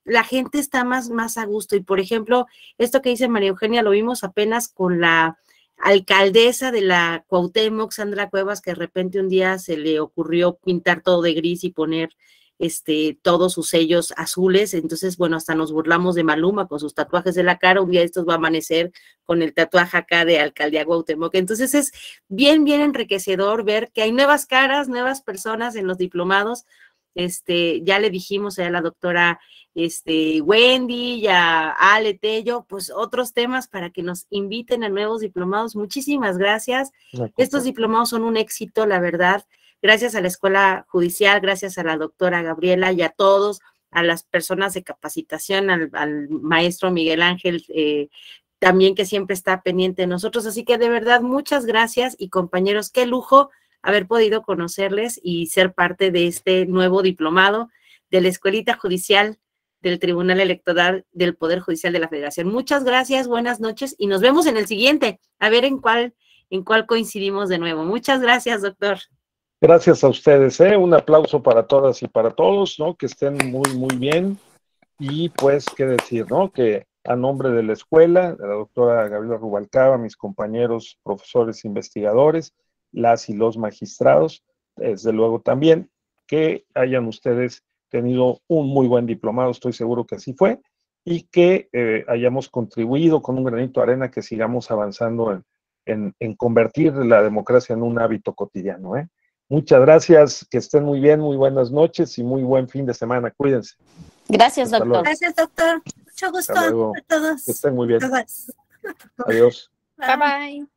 la gente está más, más a gusto. Y por ejemplo, esto que dice María Eugenia, lo vimos apenas con la alcaldesa de la Cuauhtémoc, Sandra Cuevas, que de repente un día se le ocurrió pintar todo de gris y poner este, todos sus sellos azules. Entonces, bueno, hasta nos burlamos de Maluma con sus tatuajes de la cara. Un día estos va a amanecer con el tatuaje acá de Alcaldía Cuauhtémoc. Entonces es bien, bien enriquecedor ver que hay nuevas caras, nuevas personas en los diplomados. Este, ya le dijimos a la doctora este, Wendy y a Ale Tello, pues otros temas para que nos inviten a nuevos diplomados. Muchísimas gracias. Estos diplomados son un éxito, la verdad. Gracias a la Escuela Judicial, gracias a la doctora Gabriela y a todos, a las personas de capacitación, al, al maestro Miguel Ángel, eh, también que siempre está pendiente de nosotros. Así que de verdad, muchas gracias y compañeros, qué lujo haber podido conocerles y ser parte de este nuevo diplomado de la Escuelita Judicial del Tribunal Electoral del Poder Judicial de la Federación. Muchas gracias, buenas noches y nos vemos en el siguiente, a ver en cuál, en cuál coincidimos de nuevo. Muchas gracias, doctor. Gracias a ustedes, ¿eh? Un aplauso para todas y para todos, ¿no? Que estén muy, muy bien. Y pues, qué decir, ¿no? Que a nombre de la escuela, de la doctora Gabriela Rubalcaba, mis compañeros, profesores, investigadores, las y los magistrados, desde luego también, que hayan ustedes tenido un muy buen diplomado, estoy seguro que así fue, y que eh, hayamos contribuido con un granito de arena, que sigamos avanzando en, en, en convertir la democracia en un hábito cotidiano, ¿eh? Muchas gracias, que estén muy bien, muy buenas noches y muy buen fin de semana, cuídense. Gracias, Hasta doctor. luego. Gracias, doctor. Mucho gusto Hasta luego. a todos. Que estén muy bien. Todas. Adiós. Bye bye.